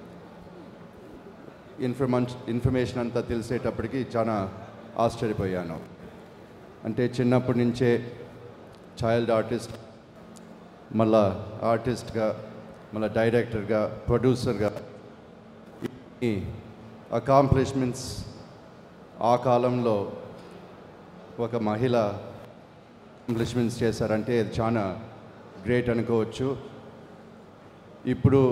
ఇన్ఫర్మన్ ఇన్ఫర్మేషన్ అంతా తెలిసేటప్పటికి చాలా ఆశ్చర్యపోయాను. అంటే చిన్నప్పటి నుంచే చైల్డ్ ఆర్టిస్ట్, మళ్ళా ఆర్టిస్ట్గా, మళ్ళీ డైరెక్టర్గా, ప్రొడ్యూసర్గా ఈ అకాంప్లిష్మెంట్స్ ఆ కాలంలో ఒక మహిళ అకాంప్లిష్మెంట్స్ చేశారంటే అది చాలా గ్రేట్ అనుకోవచ్చు. ఇప్పుడు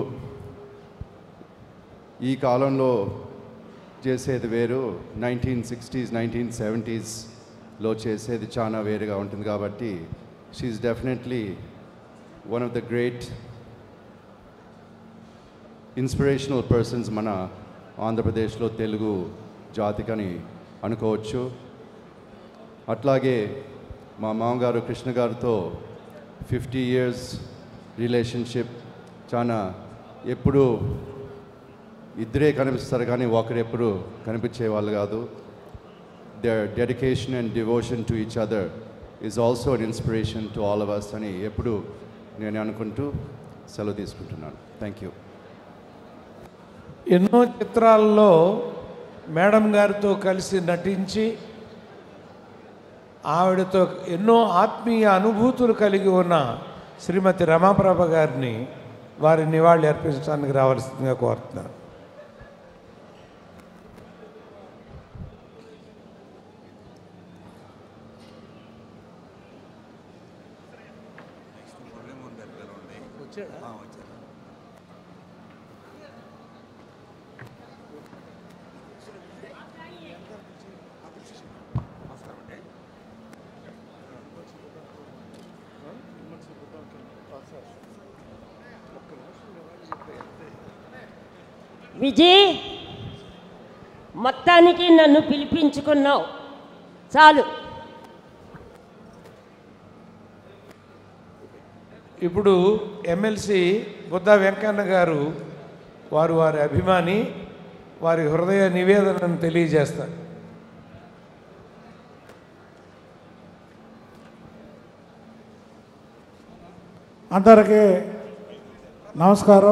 ఈ కాలంలో చేసేది వేరు, నైన్టీన్ సిక్స్టీస్ నైన్టీన్ సెవెంటీస్లో చేసేది చాలా వేరుగా ఉంటుంది. కాబట్టి she is definitely one of the great inspirational persons మన ఆంధ్రప్రదేశ్లో తెలుగు జాతికని అనుకోవచ్చు. అట్లాగే మా మామగారు కృష్ణ గారితో ఫిఫ్టీ ఇయర్స్ రిలేషన్షిప్. చాలా ఎప్పుడు ఇద్దరే కనిపిస్తారు కానీ ఒకరు ఎప్పుడు కనిపించే వాళ్ళు కాదు. Their dedication and devotion to each other is also an inspiration to all of us అని ఎప్పుడు నేను అనుకుంటూ సెలవు తీసుకుంటున్నాను. Thank you. ఎన్నో చిత్రాల్లో మేడం గారితో కలిసి నటించి ఆవిడతో ఎన్నో ఆత్మీయ అనుభూతులు కలిగి ఉన్న శ్రీమతి రమాప్రభ గారిని వారి నివాళి అర్పించడానికి రావాల్సిందిగా కోరుతున్నారు. విజయ్, మొత్తానికి నన్ను పిలిపించుకున్నావు, చాలు. ఇప్పుడు ఎమ్మెల్సీ బుద్ధా వెంకన్న గారు వారు వారి అభిమాని వారి హృదయ నివేదనను తెలియజేస్తారు. అందరికీ నమస్కారం.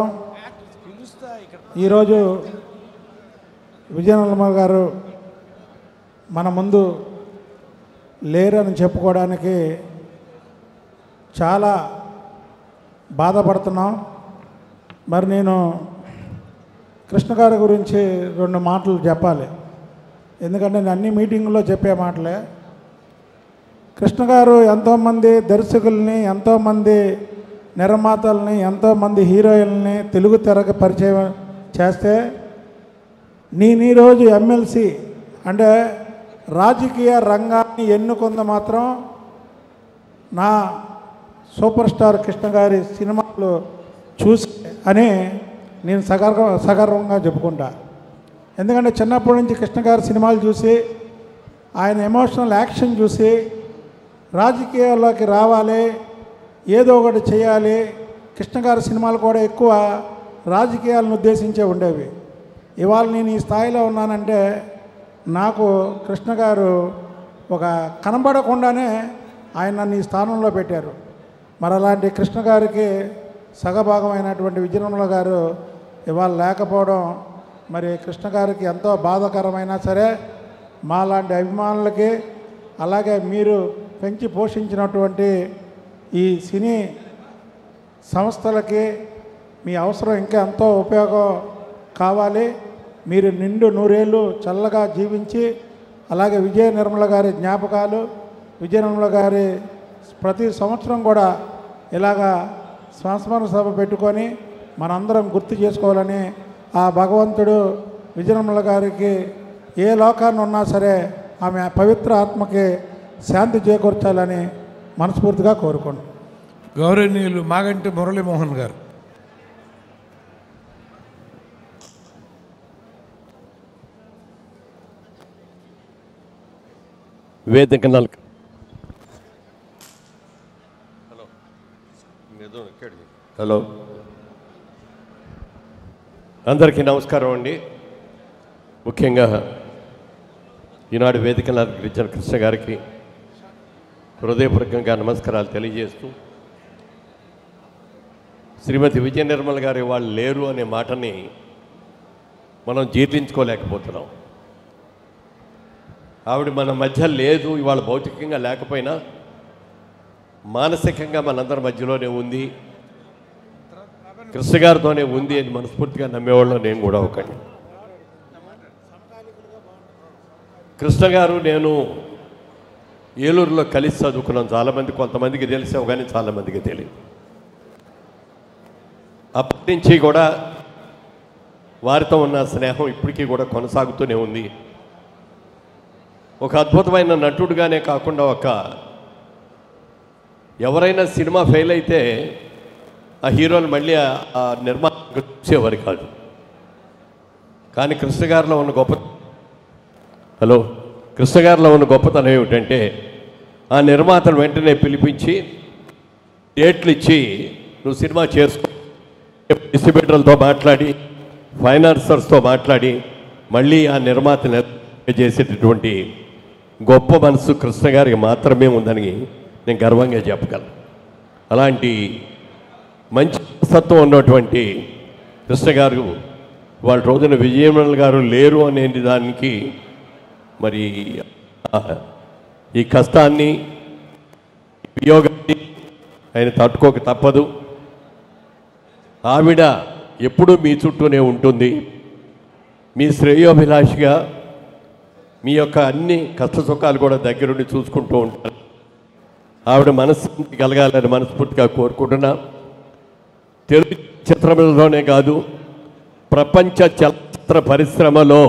ఈరోజు విజయనగరం గారు మన ముందు లేరని చెప్పుకోవడానికి చాలా బాధపడుతున్నాం. మరి నేను కృష్ణ గారి గురించి రెండు మాటలు చెప్పాలి, ఎందుకంటే నేను అన్ని మీటింగుల్లో చెప్పే మాటలే. కృష్ణ గారు ఎంతోమంది దర్శకుల్ని, ఎంతోమంది నిర్మాతల్ని, ఎంతోమంది హీరోయిన్ని తెలుగు తెరకు పరిచయం చేస్తే నేను ఈరోజు ఎమ్మెల్సీ అంటే రాజకీయ రంగాన్ని ఎన్నుకుంది మాత్రం నా సూపర్ స్టార్ కృష్ణ గారి సినిమాలు చూసి అని నేను సగర్వ సగర్వంగా చెప్పుకుంటా. ఎందుకంటే చిన్నప్పటి నుంచి కృష్ణ గారి సినిమాలు చూసి ఆయన ఎమోషనల్ యాక్షన్ చూసి రాజకీయాల్లోకి రావాలి, ఏదో ఒకటి చేయాలి. కృష్ణ గారి సినిమాలు కూడా ఎక్కువ రాజకీయాలను ఉద్దేశించే ఉండేవి. ఇవాళ నేను ఈ స్థాయిలో ఉన్నానంటే నాకు కృష్ణ గారు ఒక కనబడకుండానే ఆయన నన్ను ఈ స్థానంలో పెట్టారు. మరి అలాంటి కృష్ణ గారికి సగభాగమైనటువంటి విజయనిర్మల గారు ఇవాళ లేకపోవడం మరి కృష్ణ గారికి ఎంతో బాధాకరమైనా సరే, మా లాంటి అభిమానులకి అలాగే మీరు పెంచి పోషించినటువంటి ఈ సినీ సంస్థలకి మీ అవసరం ఇంకా ఎంతో ఉపయోగం కావాలి. మీరు నిండు నూరేళ్ళు చల్లగా జీవించి అలాగే విజయ నిర్మల గారి జ్ఞాపకాలు, విజయ నిర్మల గారి ప్రతి సంవత్సరం కూడా ఇలాగా సంస్మరణ సభ పెట్టుకొని మనందరం గుర్తు చేసుకోవాలని ఆ భగవంతుడు విజయ నిర్మల గారికి ఏ లోకాన్ని ఉన్నా సరే ఆమె పవిత్ర ఆత్మకి శాంతి చేకూర్చాలని మనస్ఫూర్తిగా కోరుకోండి. గౌరవనీయులు మాగంటి మురళీమోహన్ గారు. వేదిక నల్క హలో అందరికీ నమస్కారం అండి. ముఖ్యంగా ఈనాడు వేదిక గిరిజన కృష్ణ గారికి హృదయపూర్వకంగా నమస్కారాలు తెలియజేస్తూ, శ్రీమతి విజయ నిర్మల గారు వాళ్ళు లేరు అనే మాటని మనం జీర్ణించుకోలేకపోతున్నాం. ఆవిడ మన మధ్య లేదు, ఇవాళ భౌతికంగా లేకపోయినా మానసికంగా మనందరి మధ్యలోనే ఉంది, కృష్ణ గారితోనే ఉంది అని మనస్ఫూర్తిగా నమ్మేవాళ్ళు నేను కూడా ఒకండి. కృష్ణ గారు నేను ఏలూరులో కలిసి చదువుకున్నాం. చాలామంది కొంతమందికి తెలిసావు కానీ చాలామందికి తెలియదు. అప్పటి నుంచి కూడా వారితో ఉన్న స్నేహం ఇప్పటికీ కూడా కొనసాగుతూనే ఉంది. ఒక అద్భుతమైన నటుడుగానే కాకుండా ఒక ఎవరైనా సినిమా ఫెయిల్ అయితే ఆ హీరోలు మళ్ళీ ఆ నిర్మాత చూసేవారు కాదు. కానీ కృష్ణ గారిలో ఉన్న గొప్ప హలో కృష్ణ గారిలో ఉన్న గొప్పతనం ఏమిటంటే ఆ నిర్మాతను వెంటనే పిలిపించి డేట్లు ఇచ్చి నువ్వు సినిమా చేసుకో, డిస్ట్రిబ్యూటర్లతో మాట్లాడి ఫైనాన్సర్స్తో మాట్లాడి మళ్ళీ ఆ నిర్మాతను చేసేటటువంటి గొప్ప మనసు కృష్ణ గారికి మాత్రమే ఉందని నేను గర్వంగా చెప్పగలను. అలాంటి మంచి సత్వం ఉన్నటువంటి కృష్ణ గారు వాళ్ళ రోజున విజయనిర్మల గారు లేరు అనే దానికి మరి ఈ కష్టాన్ని వియోగాన్ని ఆయన తట్టుకోక తప్పదు. ఆవిడ ఎప్పుడూ మీ చుట్టూనే ఉంటుంది, మీ శ్రేయోభిలాషిగా మీ యొక్క అన్ని కష్ట సుఖాలు కూడా దగ్గరుండి చూసుకుంటూ ఉంటారు. ఆవిడ మనస్సు కలగాలని మనస్ఫూర్తిగా కోరుకుంటున్నా. తెలుగు చిత్రంలోనే కాదు, ప్రపంచ చలనచిత్ర పరిశ్రమలో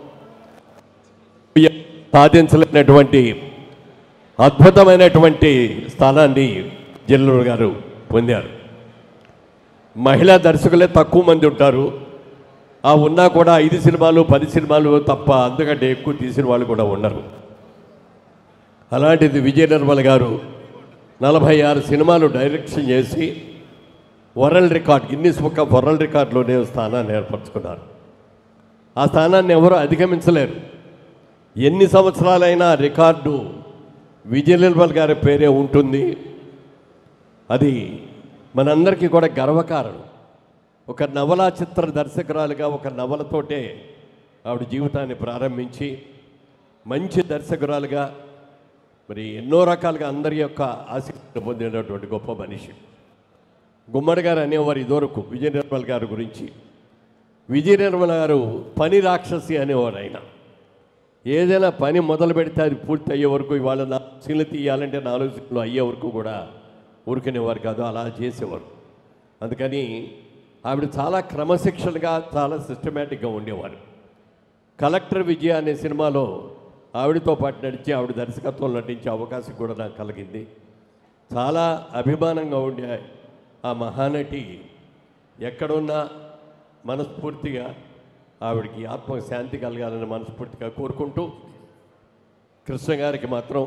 సాధించలేనటువంటి అద్భుతమైనటువంటి స్థానాన్ని జిల్లు గారు పొందారు. మహిళా దర్శకులే తక్కువ మంది ఉంటారు. ఆ ఉన్నా కూడా ఐదు సినిమాలు పది సినిమాలు తప్ప అంతకంటే ఎక్కువ తీసిన వాళ్ళు కూడా ఉన్నారు. అలాంటిది విజయ నిర్మల గారు నలభై ఆరు సినిమాలు డైరెక్షన్ చేసి world record Guinness book of world రికార్డులోనే స్థానాన్ని ఏర్పరచుకున్నారు. ఆ స్థానాన్ని ఎవరూ అధిగమించలేరు. ఎన్ని సంవత్సరాలైనా రికార్డు విజయ నిర్మల గారి పేరే ఉంటుంది. అది మనందరికీ కూడా గర్వకారణం. ఒక నవలా చిత్ర దర్శకురాలుగా ఒక నవలతోటే ఆవిడ జీవితాన్ని ప్రారంభించి మంచి దర్శకురాలుగా మరి ఎన్నో రకాలుగా అందరి యొక్క ఆసక్తిని పొందినటువంటి గొప్ప మనిషి. గుమ్మడి గారు అనేవారు ఇదివరకు విజయ నిర్మల గారి గురించి. విజయ నిర్మల గారు పని రాక్షసి అనేవారు. ఆయన ఏదైనా పని మొదలు పెడితే అది పూర్తి అయ్యే వరకు, ఇవాళ నాలుగు సీన్లు తీయాలంటే నాలుగు సీన్లు అయ్యే వరకు కూడా ఊరుకునేవారు కాదు, అలా చేసేవారు. అందుకని ఆవిడ చాలా క్రమశిక్షణగా చాలా సిస్టమేటిక్గా ఉండేవారు. కలెక్టర్ విజయ అనే సినిమాలో ఆవిడతో పాటు నడిచి ఆవిడ దర్శకత్వం నటించే అవకాశం కూడా నాకు కలిగింది. చాలా అభిమానంగా ఉండే ఆ మహానటి ఎక్కడున్నా మనస్ఫూర్తిగా ఆవిడకి ఆత్మకు శాంతి కలగాలని మనస్ఫూర్తిగా కోరుకుంటూ, కృష్ణ గారికి మాత్రం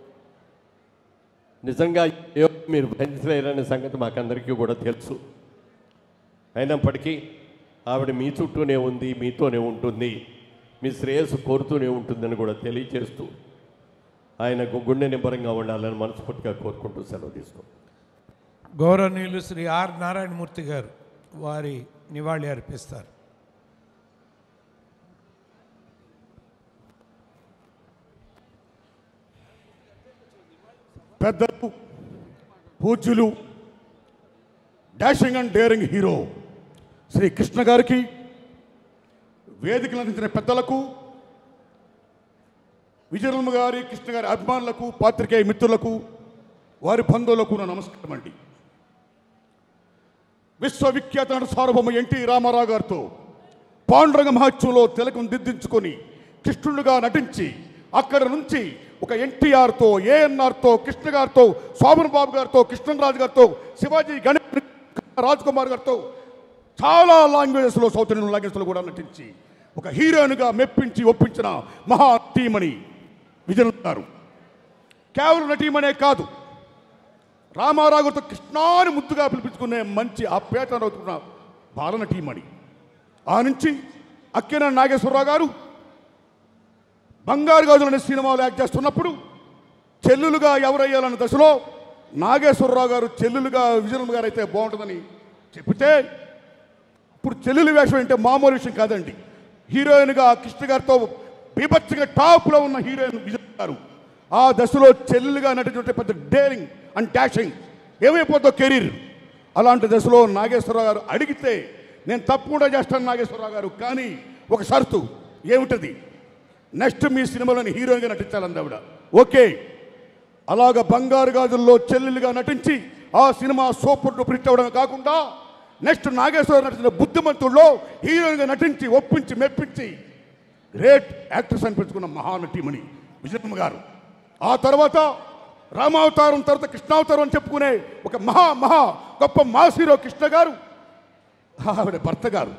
నిజంగా మీరు భరించలేరనే సంగతి మాకందరికీ కూడా తెలుసు. అయినప్పటికీ ఆవిడ మీ చుట్టూనే ఉంది, మీతోనే ఉంటుంది, మీ శ్రేయస్సు కోరుతూనే ఉంటుందని కూడా తెలియజేస్తూ ఆయన గుండె నిబ్బరంగా ఉండాలని మనస్ఫూర్తిగా కోరుకుంటూ సెలవు తీసుకో. గౌరవనీయులు శ్రీ ఆర్ నారాయణమూర్తి గారు వారి నివాళి అర్పిస్తారు. పెద్దలు, పూజ్యులు, dashing and daring hero Shri Krishna గారికి, వేదికలు అందించిన పెద్దలకు, విజయనగరం గారి కృష్ణ గారి అభిమానులకు, పాత్రికేయ మిత్రులకు, వారి బంధువులకు నా నమస్కారం అండి. విశ్వవిఖ్యాత నట సార్వభౌమ ఎన్టీ రామారావు గారితో పాండురంగ మహోత్సవంలో తిలకం దిద్దించుకొని కృష్ణుడిగా నటించి అక్కడ నుంచి ఒక ఎన్టీఆర్తో, ఏఎన్ఆర్తో, కృష్ణ గారితో, శోభన్ బాబు గారితో, కృష్ణరాజు గారితో, శివాజీ గణేష్, రాజ్ కుమార్ గారితో చాలా లాంగ్వేజెస్లో, సౌత్ ఇండియన్ లాంగ్వేజ్లో కూడా నటించి ఒక హీరోయిన్గా మెప్పించి ఒప్పించిన మహా నటీమణి విజయనగరం గారు. కేవలం నటీమనే కాదు, రామారావు గారితో కృష్ణాని ముద్దుగా పిలిపించుకునే మంచి ఆప్యాయత అవుతున్న బాలనటీమణి. ఆ నుంచి అక్కిన నాగేశ్వరరావు గారు బంగారు గాజులు అనే సినిమాలో యాక్ట్ చేస్తున్నప్పుడు చెల్లులుగా ఎవరయ్యాలన్న దశలో నాగేశ్వరరావు గారు చెల్లులుగా విజయనగరం గారు అయితే బాగుంటుందని చెప్తే, ఇప్పుడు చెల్లుల వేషం అంటే మామూలు విషయం కాదండి. హీరోయిన్గా కృష్ణ గారితో బీభత్సంగా టాప్లో ఉన్న హీరోయిన్ విజయనగరం గారు ఆ దశలో చెల్లులుగా నటించుంటే పెద్ద డేరింగ్ అండ్ డాషింగ్ ఏమైపోతుందో కెరీర్. అలాంటి దశలో నాగేశ్వరరావు గారు అడిగితే నేను తప్పకుండా చేస్తాను నాగేశ్వరరావు గారు, కానీ ఒక షరతు. ఏమిటది? నెక్స్ట్ మీ సినిమాలోని హీరోయిన్గా నటించాలంది ఆవిడ. ఓకే, అలాగ బంగారు గాజుల్లో చెల్లెలుగా నటించి ఆ సినిమా సూపర్ డూపర్ హిట్ అవ్వడం కాకుండా నెక్స్ట్ నాగేశ్వరరావు నటించిన బుద్ధిమంతుల్లో హీరోయిన్గా నటించి ఒప్పించి మెప్పించి గ్రేట్ యాక్ట్రెస్ అనిపించుకున్న మహానటీమణి విజయనగరం గారు. ఆ తర్వాత రామావతారం తర్వాత కృష్ణావతారం అని చెప్పుకునే ఒక మహా మహా గొప్ప మాస్ హీరో కృష్ణ గారు, ఆవిడ భర్త గారు.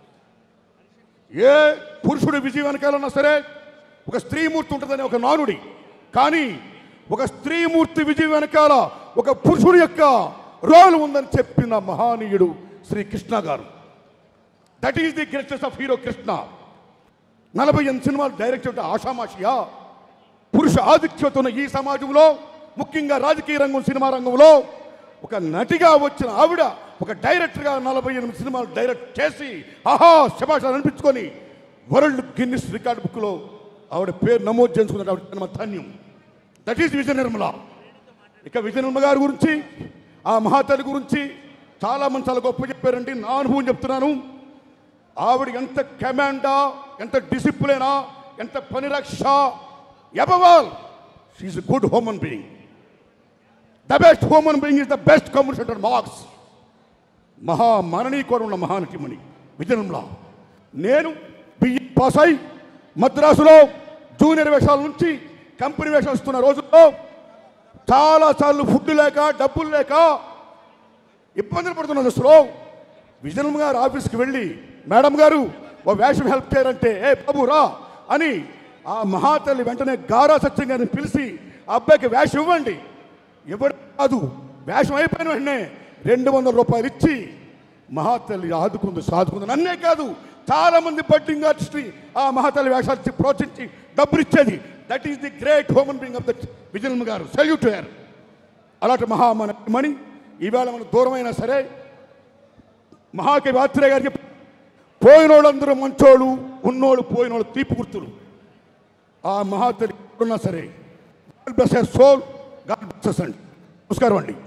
ఏ పురుషుడి విజయం వెనకాలన్నా సరే ఒక స్త్రీమూర్తి ఉంటుందని ఒక నానుడి, కానీ ఒక స్త్రీమూర్తి విజయం వెనకాల ఒక పురుషుడి యొక్క రోల్ ఉందని చెప్పిన మహానీయుడు శ్రీ కృష్ణ గారు. That is the greatest of hero Krishna. నలభై ఎనిమిది సినిమాలు డైరెక్ట్ అంటే ఆషామాషియా. పురుష ఆధిక్యత ఉన్న ఈ సమాజంలో, ముఖ్యంగా రాజకీయ రంగం, సినిమా రంగంలో ఒక నటిగా వచ్చిన ఆవిడ ఒక డైరెక్టర్గా నలభై ఎనిమిది సినిమాలు డైరెక్ట్ చేసి ఆహా శభాష్ అనిపించుకొని వరల్డ్ గిన్నిస్ రికార్డ్ బుక్లో ఆవిడ పేరు నమోదు చేసుకున్న ఆవిడ సినిమా ధన్యం. That is Vijaya Nirmala. ఇక విజయ నిర్మల గారి గురించి, ఆ మహాతల్లి గురించి చాలామంది చాలా గొప్ప చెప్పారండి. నా అనుభవం చెప్తున్నాను. ఆవిడ ఎంత కమాండా, ఎంత డిసిప్లినా, ఎంత పనిరక్ష, above all she is a good human being. The best human being is the best communicator marks. మహా మననీయకూడ ఉన్న మహానటిమణి విజయనగరంలో. నేను బిఏ పాస్ అయి మద్రాసులో జూనియర్ వేషాల నుంచి కంపెనీ వేషాలు ఇస్తున్న రోజుల్లో చాలాసార్లు ఫుడ్ లేక, డబ్బులు లేక ఇబ్బందులు పడుతున్న దశలో విజయనగరం గారు ఆఫీస్కి వెళ్ళి మేడం గారు ఓ వేషం హెల్ప్ చేయాలంటే ఏ బాబు రా అని ఆ మహాతల్లి వెంటనే గారా సత్యం గారిని పిలిచి ఆ అబ్బాయికి వేషం ఇవ్వండి, ఇవ్వడం కాదు వేషం అయిపోయిన వెంటనే రెండు వందల రూపాయలు ఇచ్చి మహాతల్లి ఆదుకుంది, సాదుకుంది. నన్నే కాదు చాలామంది బడ్డింగ్ ఆర్టిస్ట్ని ఆ మహాతల్లి వేషాలు ఇచ్చి ప్రోత్సహించి డబ్బులు ఇచ్చేది. That is the great human being of the Vijayanagaram గారు. Salute to her. అలాంటి మహామణి ఈవేళ మనకు దూరమైనా సరే మహాకవి ఆత్రేయ గారికి పోయినోళ్ళందరూ మంచోళ్ళు, ఉన్నోళ్ళు పోయినోళ్ళు తీపి గుర్తులు. ఆ మహాతల్లి ఉన్నా సరే God bless her soul, God bless అండి. నమస్కారం అండి.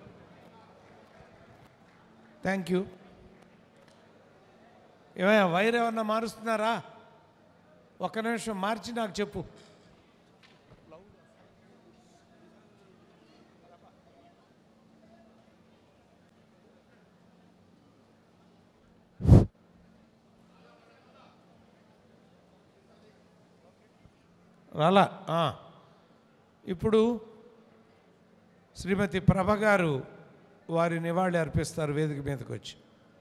Thank you. ఏమయ్యా వైర్ ఏమన్నా మారుస్తున్నారా? ఒక్క నిమిషం మార్చి నాకు చెప్పు. రాలా ఆ. ఇప్పుడు శ్రీమతి ప్రభ గారు వారి నివాళి అర్పిస్తారు వేదిక మీదకి వచ్చి.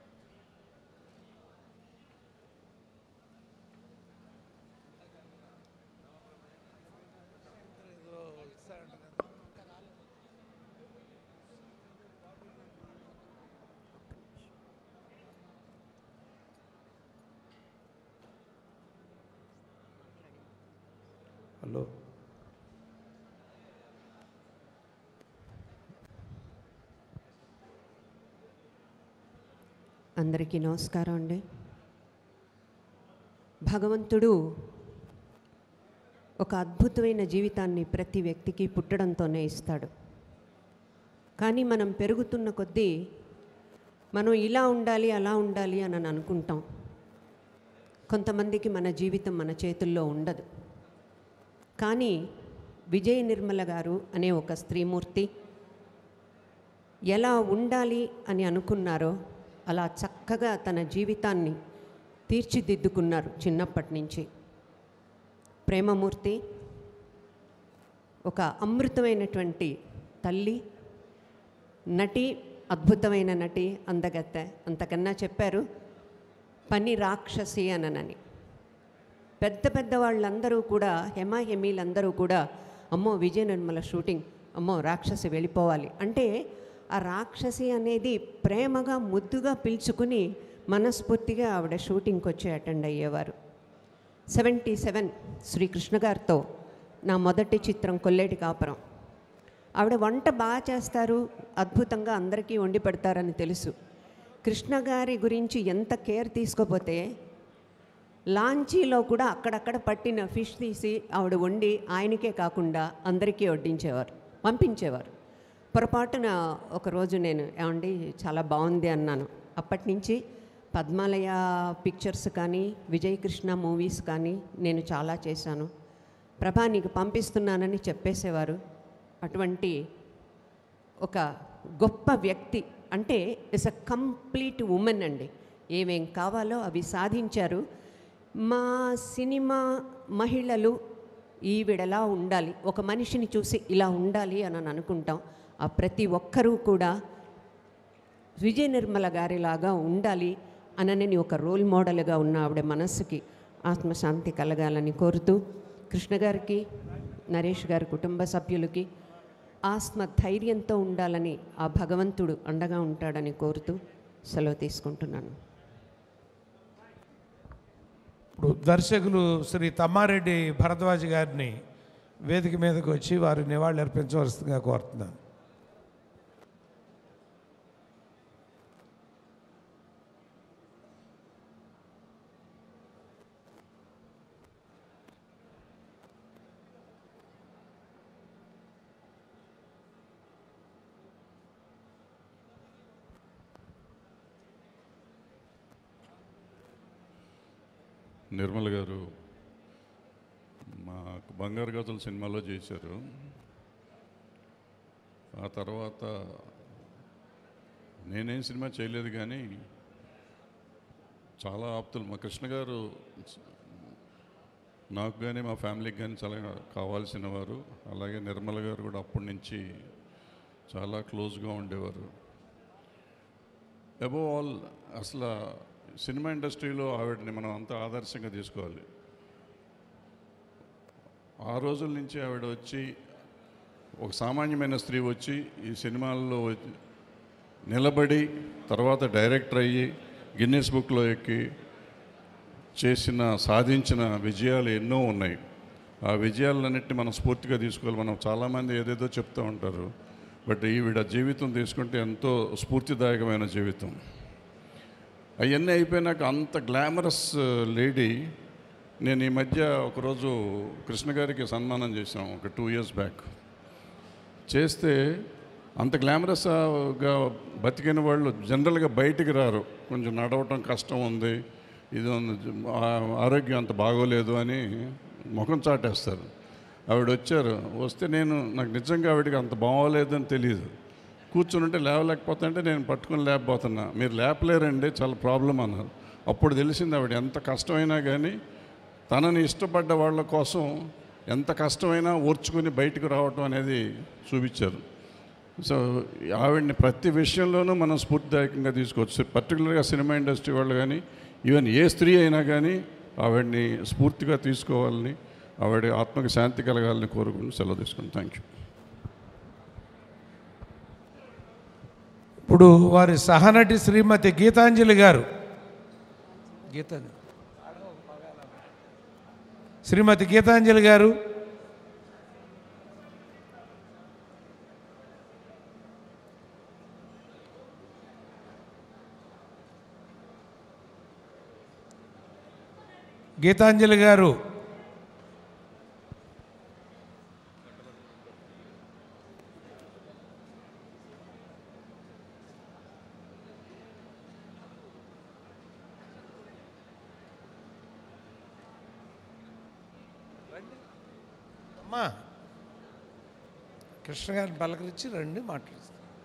హలో. అందరికీ నమస్కారం అండి. భగవంతుడు ఒక అద్భుతమైన జీవితాన్ని ప్రతి వ్యక్తికి పుట్టడంతోనే ఇస్తాడు. కానీ మనం పెరుగుతున్న కొద్దీ మనం ఇలా ఉండాలి అలా ఉండాలి అని అనుకుంటాం. కొంతమందికి మన జీవితం మన చేతుల్లో ఉండదు. కానీ విజయ నిర్మల గారు అనే ఒక స్త్రీమూర్తి ఎలా ఉండాలి అని అనుకున్నారో అలా చక్కగా తన జీవితాన్ని తీర్చిదిద్దుకున్నారు చిన్నప్పటి నుంచి. ప్రేమమూర్తి, ఒక అమృతమైనటువంటి తల్లి, నటి, అద్భుతమైన నటి, అందగత్తె. అంతకన్నా చెప్పారు పని రాక్షసి అననని. పెద్ద పెద్ద వాళ్ళందరూ కూడా, హెమాహెమీలందరూ కూడా అమ్మో విజయ నిర్మల షూటింగ్, అమ్మో రాక్షసి వెళ్ళిపోవాలి అంటే ఆ రాక్షసి అనేది ప్రేమగా ముద్దుగా పిలుచుకుని మనస్ఫూర్తిగా ఆవిడ షూటింగ్కి వచ్చి అటెండ్ అయ్యేవారు. సెవెంటీ సెవెన్ శ్రీకృష్ణ గారితో నా మొదటి చిత్రం కొల్లేటి కాపురం. ఆవిడ వంట బాగా చేస్తారు, అద్భుతంగా అందరికీ వండి పెడతారని తెలుసు. కృష్ణ గారి గురించి ఎంత కేర్ తీసుకోపోతే లాంచీలో కూడా అక్కడక్కడ పట్టిన ఫిష్ తీసి ఆవిడ వండి ఆయనకే కాకుండా అందరికీ వడ్డించేవారు, పంపించేవారు. పొరపాటున ఒకరోజు నేను ఏమండి చాలా బాగుంది అన్నాను. అప్పటి నుంచి పద్మాలయ పిక్చర్స్ కానీ విజయ్ కృష్ణ మూవీస్ కానీ నేను చాలా చేశాను. ప్రభా నీకు పంపిస్తున్నానని చెప్పేసేవారు. అటువంటి ఒక గొప్ప వ్యక్తి, అంటే ఇట్స్ అ కంప్లీట్ ఉమెన్ అండి. ఏమేం కావాలో అవి సాధించారు. మా సినిమా మహిళలు ఈవిడలా ఉండాలి, ఒక మనిషిని చూసి ఇలా ఉండాలి అని అనుకుంటాం. ఆ ప్రతి ఒక్కరూ కూడా విజయ నిర్మల గారిలాగా ఉండాలి అనని ఒక రోల్ మోడల్గా ఉన్న ఆవిడ మనస్సుకి ఆత్మశాంతి కలగాలని కోరుతూ, కృష్ణ గారికి, నరేష్ గారి కుటుంబ సభ్యులకి ఆత్మ ధైర్యంతో ఉండాలని ఆ భగవంతుడు అండగా ఉంటాడని కోరుతూ సెలవు తీసుకుంటున్నాను. ఇప్పుడు దర్శకులు శ్రీ తమ్మారెడ్డి భరద్వాజ్ గారిని వేదిక మీదకి వచ్చి వారి నివాళులు అర్పించవలసిందిగా కోరుతున్నాను. నిర్మల్ గారు మా బంగారు గజల సినిమాలో చేశారు. ఆ తర్వాత నేనేం సినిమా చేయలేదు, కానీ చాలా ఆప్తులు మా కృష్ణ గారు నాకు కానీ మా ఫ్యామిలీకి కానీ చాలా కావాల్సిన వారు. అలాగే నిర్మల గారు కూడా అప్పటి నుంచి చాలా క్లోజ్గా ఉండేవారు. అబోవ్ ఆల్ అసలు సినిమా ఇండస్ట్రీలో ఆవిడని మనం అంతా ఆదర్శంగా తీసుకోవాలి. ఆ రోజుల నుంచి ఆవిడ వచ్చి ఒక సామాన్యమైన స్త్రీ వచ్చి ఈ సినిమాల్లో నిలబడి తర్వాత డైరెక్టర్ అయ్యి గిన్నెస్ బుక్లో ఎక్కి చేసిన సాధించిన విజయాలు ఎన్నో ఉన్నాయి. ఆ విజయాలన్నింటినీ మనం స్ఫూర్తిగా తీసుకోవాలి. మనం చాలామంది ఏదేదో చెప్తూ ఉంటారు, బట్ ఈవిడ జీవితం తీసుకుంటే ఎంతో స్ఫూర్తిదాయకమైన జీవితం. అవన్నీ అయిపోయినాక అంత గ్లామరస్ లేడీ. నేను ఈ మధ్య ఒకరోజు కృష్ణ గారికి సన్మానం చేశాం ఒక టూ ఇయర్స్ బ్యాక్. చేస్తే అంత గ్లామరస్గా బతికిన వాళ్ళు జనరల్గా బయటికి రారు. కొంచెం నడవటం కష్టం ఉంది, ఇది ఆరోగ్యం అంత బాగోలేదు అని ముఖం చాటేస్తారు. ఆవిడ వచ్చారు. వస్తే నేను నాకు నిజంగా ఆవిడకి అంత బాగోలేదని తెలియదు. కూర్చుని ఉంటే లేవలేకపోతుంటే నేను పట్టుకుని లేకపోతున్నా. మీరు లేపలేరండి, చాలా ప్రాబ్లం అన్నారు. అప్పుడు తెలిసింది ఆవిడ ఎంత కష్టమైనా కానీ తనని ఇష్టపడ్డ వాళ్ళ కోసం ఎంత కష్టమైనా ఓర్చుకొని బయటకు రావటం అనేది చూపించారు. సో ఆవిడని ప్రతి విషయంలోనూ మనం స్ఫూర్తిదాయకంగా తీసుకోవచ్చు. పర్టికులర్గా సినిమా ఇండస్ట్రీ వాళ్ళు కానీ ఈవెన్ ఏ స్త్రీ అయినా కానీ ఆవిడని స్ఫూర్తిగా తీసుకోవాలని, ఆవిడ ఆత్మకి శాంతి కలగాలని కోరుకుని సెలవు తీసుకున్నాను. Thank you. ఇప్పుడు వారి సహనటి శ్రీమతి గీతాంజలి గారు, గీతాంజలి శ్రీమతి గీతాంజలి గారు గీతాంజలి గారు అమ్మా కృష్ణ గారిని పలకరించి రండి మాట్లాడుతాం.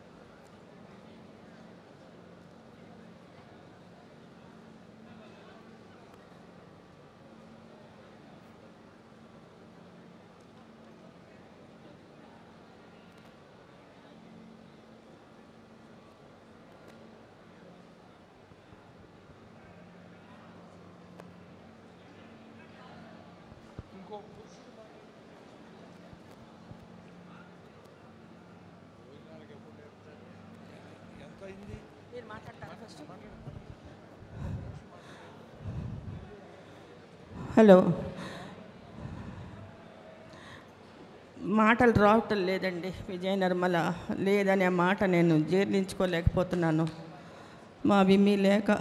హలో, మాటలు రావటం లేదండి. విజయ నిర్మల లేదనే మాట నేను జీర్ణించుకోలేకపోతున్నాను. మా విమ్మి లేక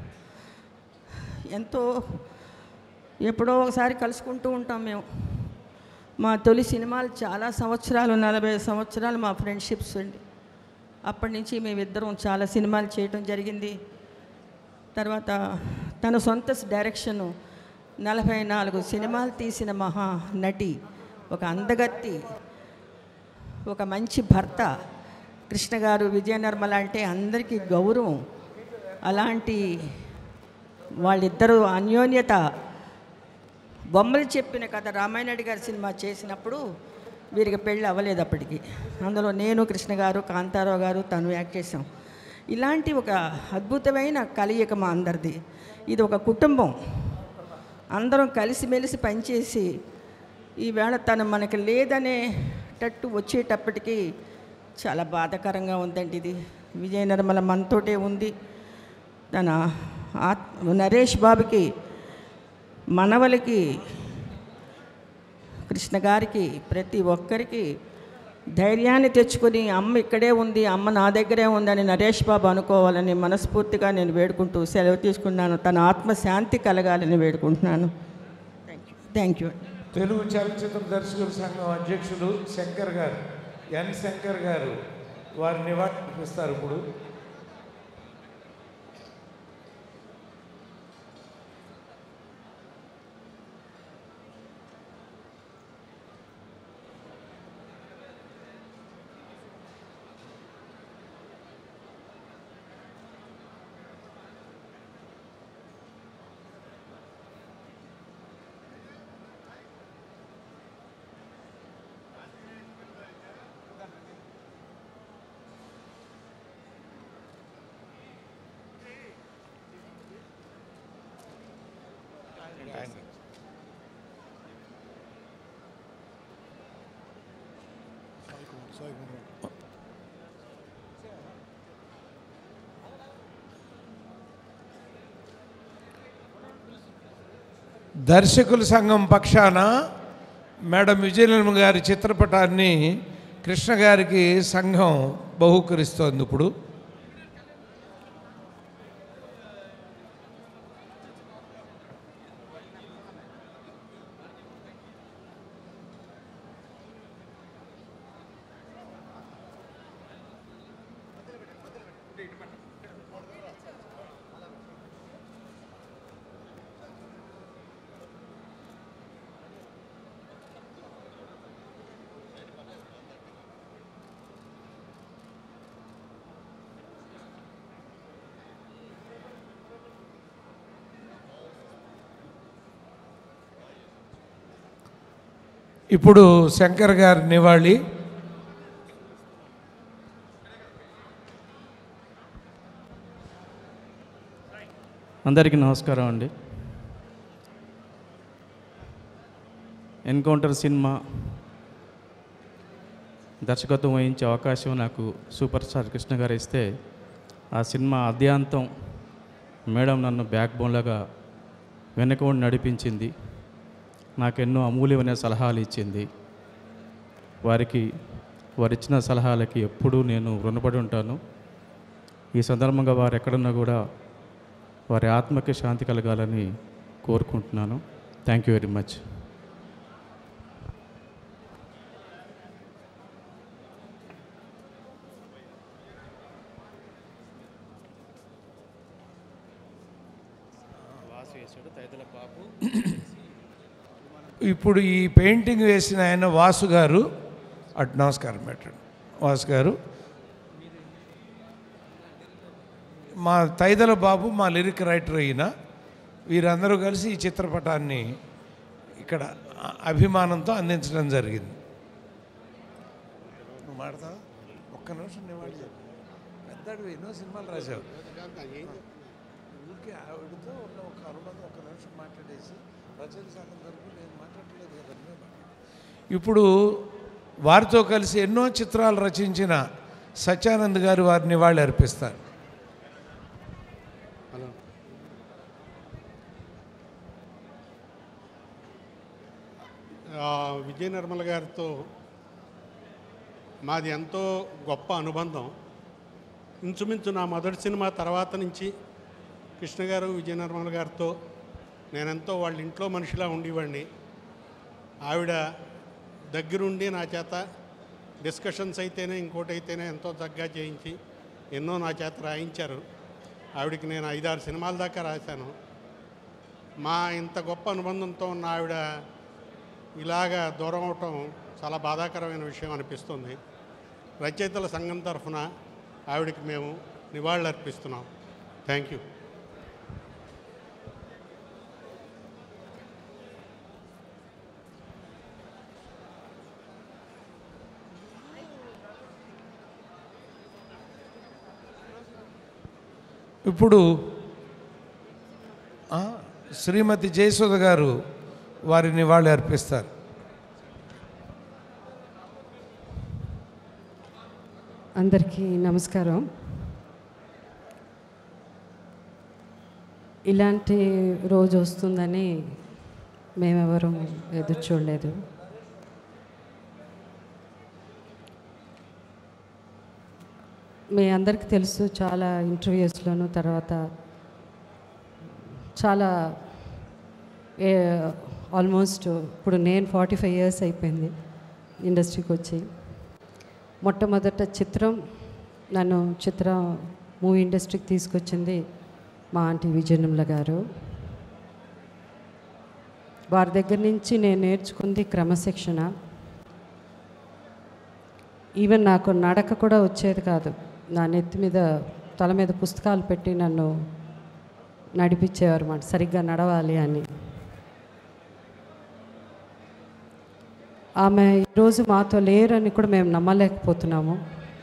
ఎంతో ఎప్పుడో ఒకసారి కలుసుకుంటూ ఉంటాం మేము. మా తొలి సినిమాలు చాలా సంవత్సరాలు, నలభై సంవత్సరాలు మా ఫ్రెండ్షిప్స్ అండి. అప్పటి నుంచి మేమిద్దరం చాలా సినిమాలు చేయటం జరిగింది. తర్వాత తన సొంత డైరెక్షను నలభై నాలుగు సినిమాలు తీసిన మహా నటి, ఒక అందగత్తి, ఒక మంచి భర్త కృష్ణ గారు. విజయ నిర్మల అంటే అందరికీ గౌరవం. అలాంటి వాళ్ళిద్దరూ అన్యోన్యత, బొమ్మలు చెప్పిన కథ రామాయణరెడ్డి గారి సినిమా చేసినప్పుడు వీరికి పెళ్ళి అవ్వలేదు అప్పటికి. అందులో నేను, కృష్ణ గారు, కాంతారావు గారు, తను యాక్ట్ చేసాం. ఇలాంటి ఒక అద్భుతమైన కలయిక మా అందరిది. ఇది ఒక కుటుంబం, అందరం కలిసిమెలిసి పనిచేసి ఈవేళ తను మనకి లేదనేటట్టు వచ్చేటప్పటికి చాలా బాధాకరంగా ఉందండి. ఇది విజయ నిర్మల మనతోటే ఉంది. తన ఆత్మ నరేష్ బాబుకి, మనవలకి, కృష్ణ గారికి, ప్రతి ఒక్కరికి ధైర్యాన్ని తెచ్చుకొని అమ్మ ఇక్కడే ఉంది, అమ్మ నా దగ్గరే ఉందని నరేష్ బాబు అనుకోవాలని మనస్ఫూర్తిగా నేను వేడుకుంటూ సెలవు తీసుకున్నాను. తన ఆత్మశాంతి కలగాలని వేడుకుంటున్నాను. Thank you thank you Telugu చలనచిత్ర దర్శకుల సంఘం అధ్యక్షులు శంకర్ గారు, ఎన్ శంకర్ గారు వారి నివాళులర్పిస్తారు. ఇప్పుడు దర్శకుల సంఘం పక్షాన మేడం విజయలక్ష్మి గారి చిత్రపటాన్ని కృష్ణ గారికి సంఘం బహూకరిస్తోంది. ఇప్పుడు ఇప్పుడు శంకర్ గారి నివాళి. అందరికీ నమస్కారం అండి. ఎన్కౌంటర్ సినిమా దర్శకత్వం వహించే అవకాశం నాకు సూపర్ స్టార్ కృష్ణ గారు ఇస్తే ఆ సినిమా అద్యాంతం మేడం నన్ను బ్యాక్ బోన్లాగా వెనక ఉండి నడిపించింది. నాకు ఎన్నో అమూల్యమైన సలహాలు ఇచ్చింది. వారికి వారు ఇచ్చిన సలహాలకి ఎప్పుడూ నేను రుణపడి ఉంటాను. ఈ సందర్భంగా వారు ఎక్కడున్నా కూడా వారి ఆత్మకి శాంతి కలగాలని కోరుకుంటున్నాను. Thank you very much. ఇప్పుడు ఈ పెయింటింగ్ వేసిన ఆయన వాసు గారు. అటు నమస్కారం పెట్టండి వాసు గారు. మా తైదల బాబు మా లిరిక్ రైటర్ అయిన వీరందరూ కలిసి ఈ చిత్రపటాన్ని ఇక్కడ అభిమానంతో అందించడం జరిగింది. నువ్వు మాడతావా? ఒక్క నిమిషం నివాళి చెప్పు. పెద్దడు ఎన్నో సినిమాలు రాశావు. ఊరికే ఆవిడతో ఉన్న ఒక అనుబంధం ఒక్క నిమిషం మాట్లాడేసి ప్రజల సంఘం తరపు నేను మాట్లాడలేదు కదా. ఇప్పుడు వారితో కలిసి ఎన్నో చిత్రాలు రచించిన సత్యానంద్ గారు వారిని వాళ్ళు అర్పిస్తారు. విజయ నిర్మల గారితో మాది ఎంతో గొప్ప అనుబంధం. ఇంచుమించు నా మొదటి సినిమా తర్వాత నుంచి కృష్ణ గారు విజయ నిర్మల గారితో నేనెంతో వాళ్ళ ఇంట్లో మనిషిలా ఉండేవాడిని. ఆవిడ దగ్గరుండి నా చేత డిస్కషన్స్ అయితేనే ఇంకోటి అయితేనే ఎంతో చక్కగా చేయించి ఎన్నో నా చేత రాయించారు. ఆవిడకి నేను ఐదారు సినిమాల దాకా రాశాను. మా ఇంత గొప్ప అనుబంధంతో ఉన్న ఆవిడ ఇలాగా దూరం అవటం చాలా బాధాకరమైన విషయం అనిపిస్తుంది. రచయితల సంఘం తరఫున ఆవిడకి మేము నివాళులు అర్పిస్తున్నాం. Thank you. ఇప్పుడు శ్రీమతి జయసుధ గారు వారిని వాళ్ళు అర్పిస్తారు. అందరికీ నమస్కారం. ఇలాంటి రోజు వస్తుందని మేమెవరూ ఎదురు చూడలేదు. మీ అందరికీ తెలుసు, చాలా ఇంటర్వ్యూస్లోను తర్వాత చాలా ఆల్మోస్ట్ ఇప్పుడు నేను ఫార్టీ ఫైవ్ ఇయర్స్ అయిపోయింది ఇండస్ట్రీకి వచ్చి. మొట్టమొదట చిత్రం నన్ను చిత్ర మూవీ ఇండస్ట్రీకి తీసుకొచ్చింది మా ఆంటీ విజయనిర్మల గారు. వారి దగ్గర నుంచి నేను నేర్చుకుంది క్రమశిక్షణ. ఈవెన్ నాకు నడక కూడా వచ్చేది కాదు. నా నెత్తి మీద తల మీద పుస్తకాలు పెట్టి నన్ను నడిపించేవారు మాట, సరిగ్గా నడవాలి అని. ఆమె ఈరోజు మాతో లేరని కూడా మేము నమ్మలేకపోతున్నాము.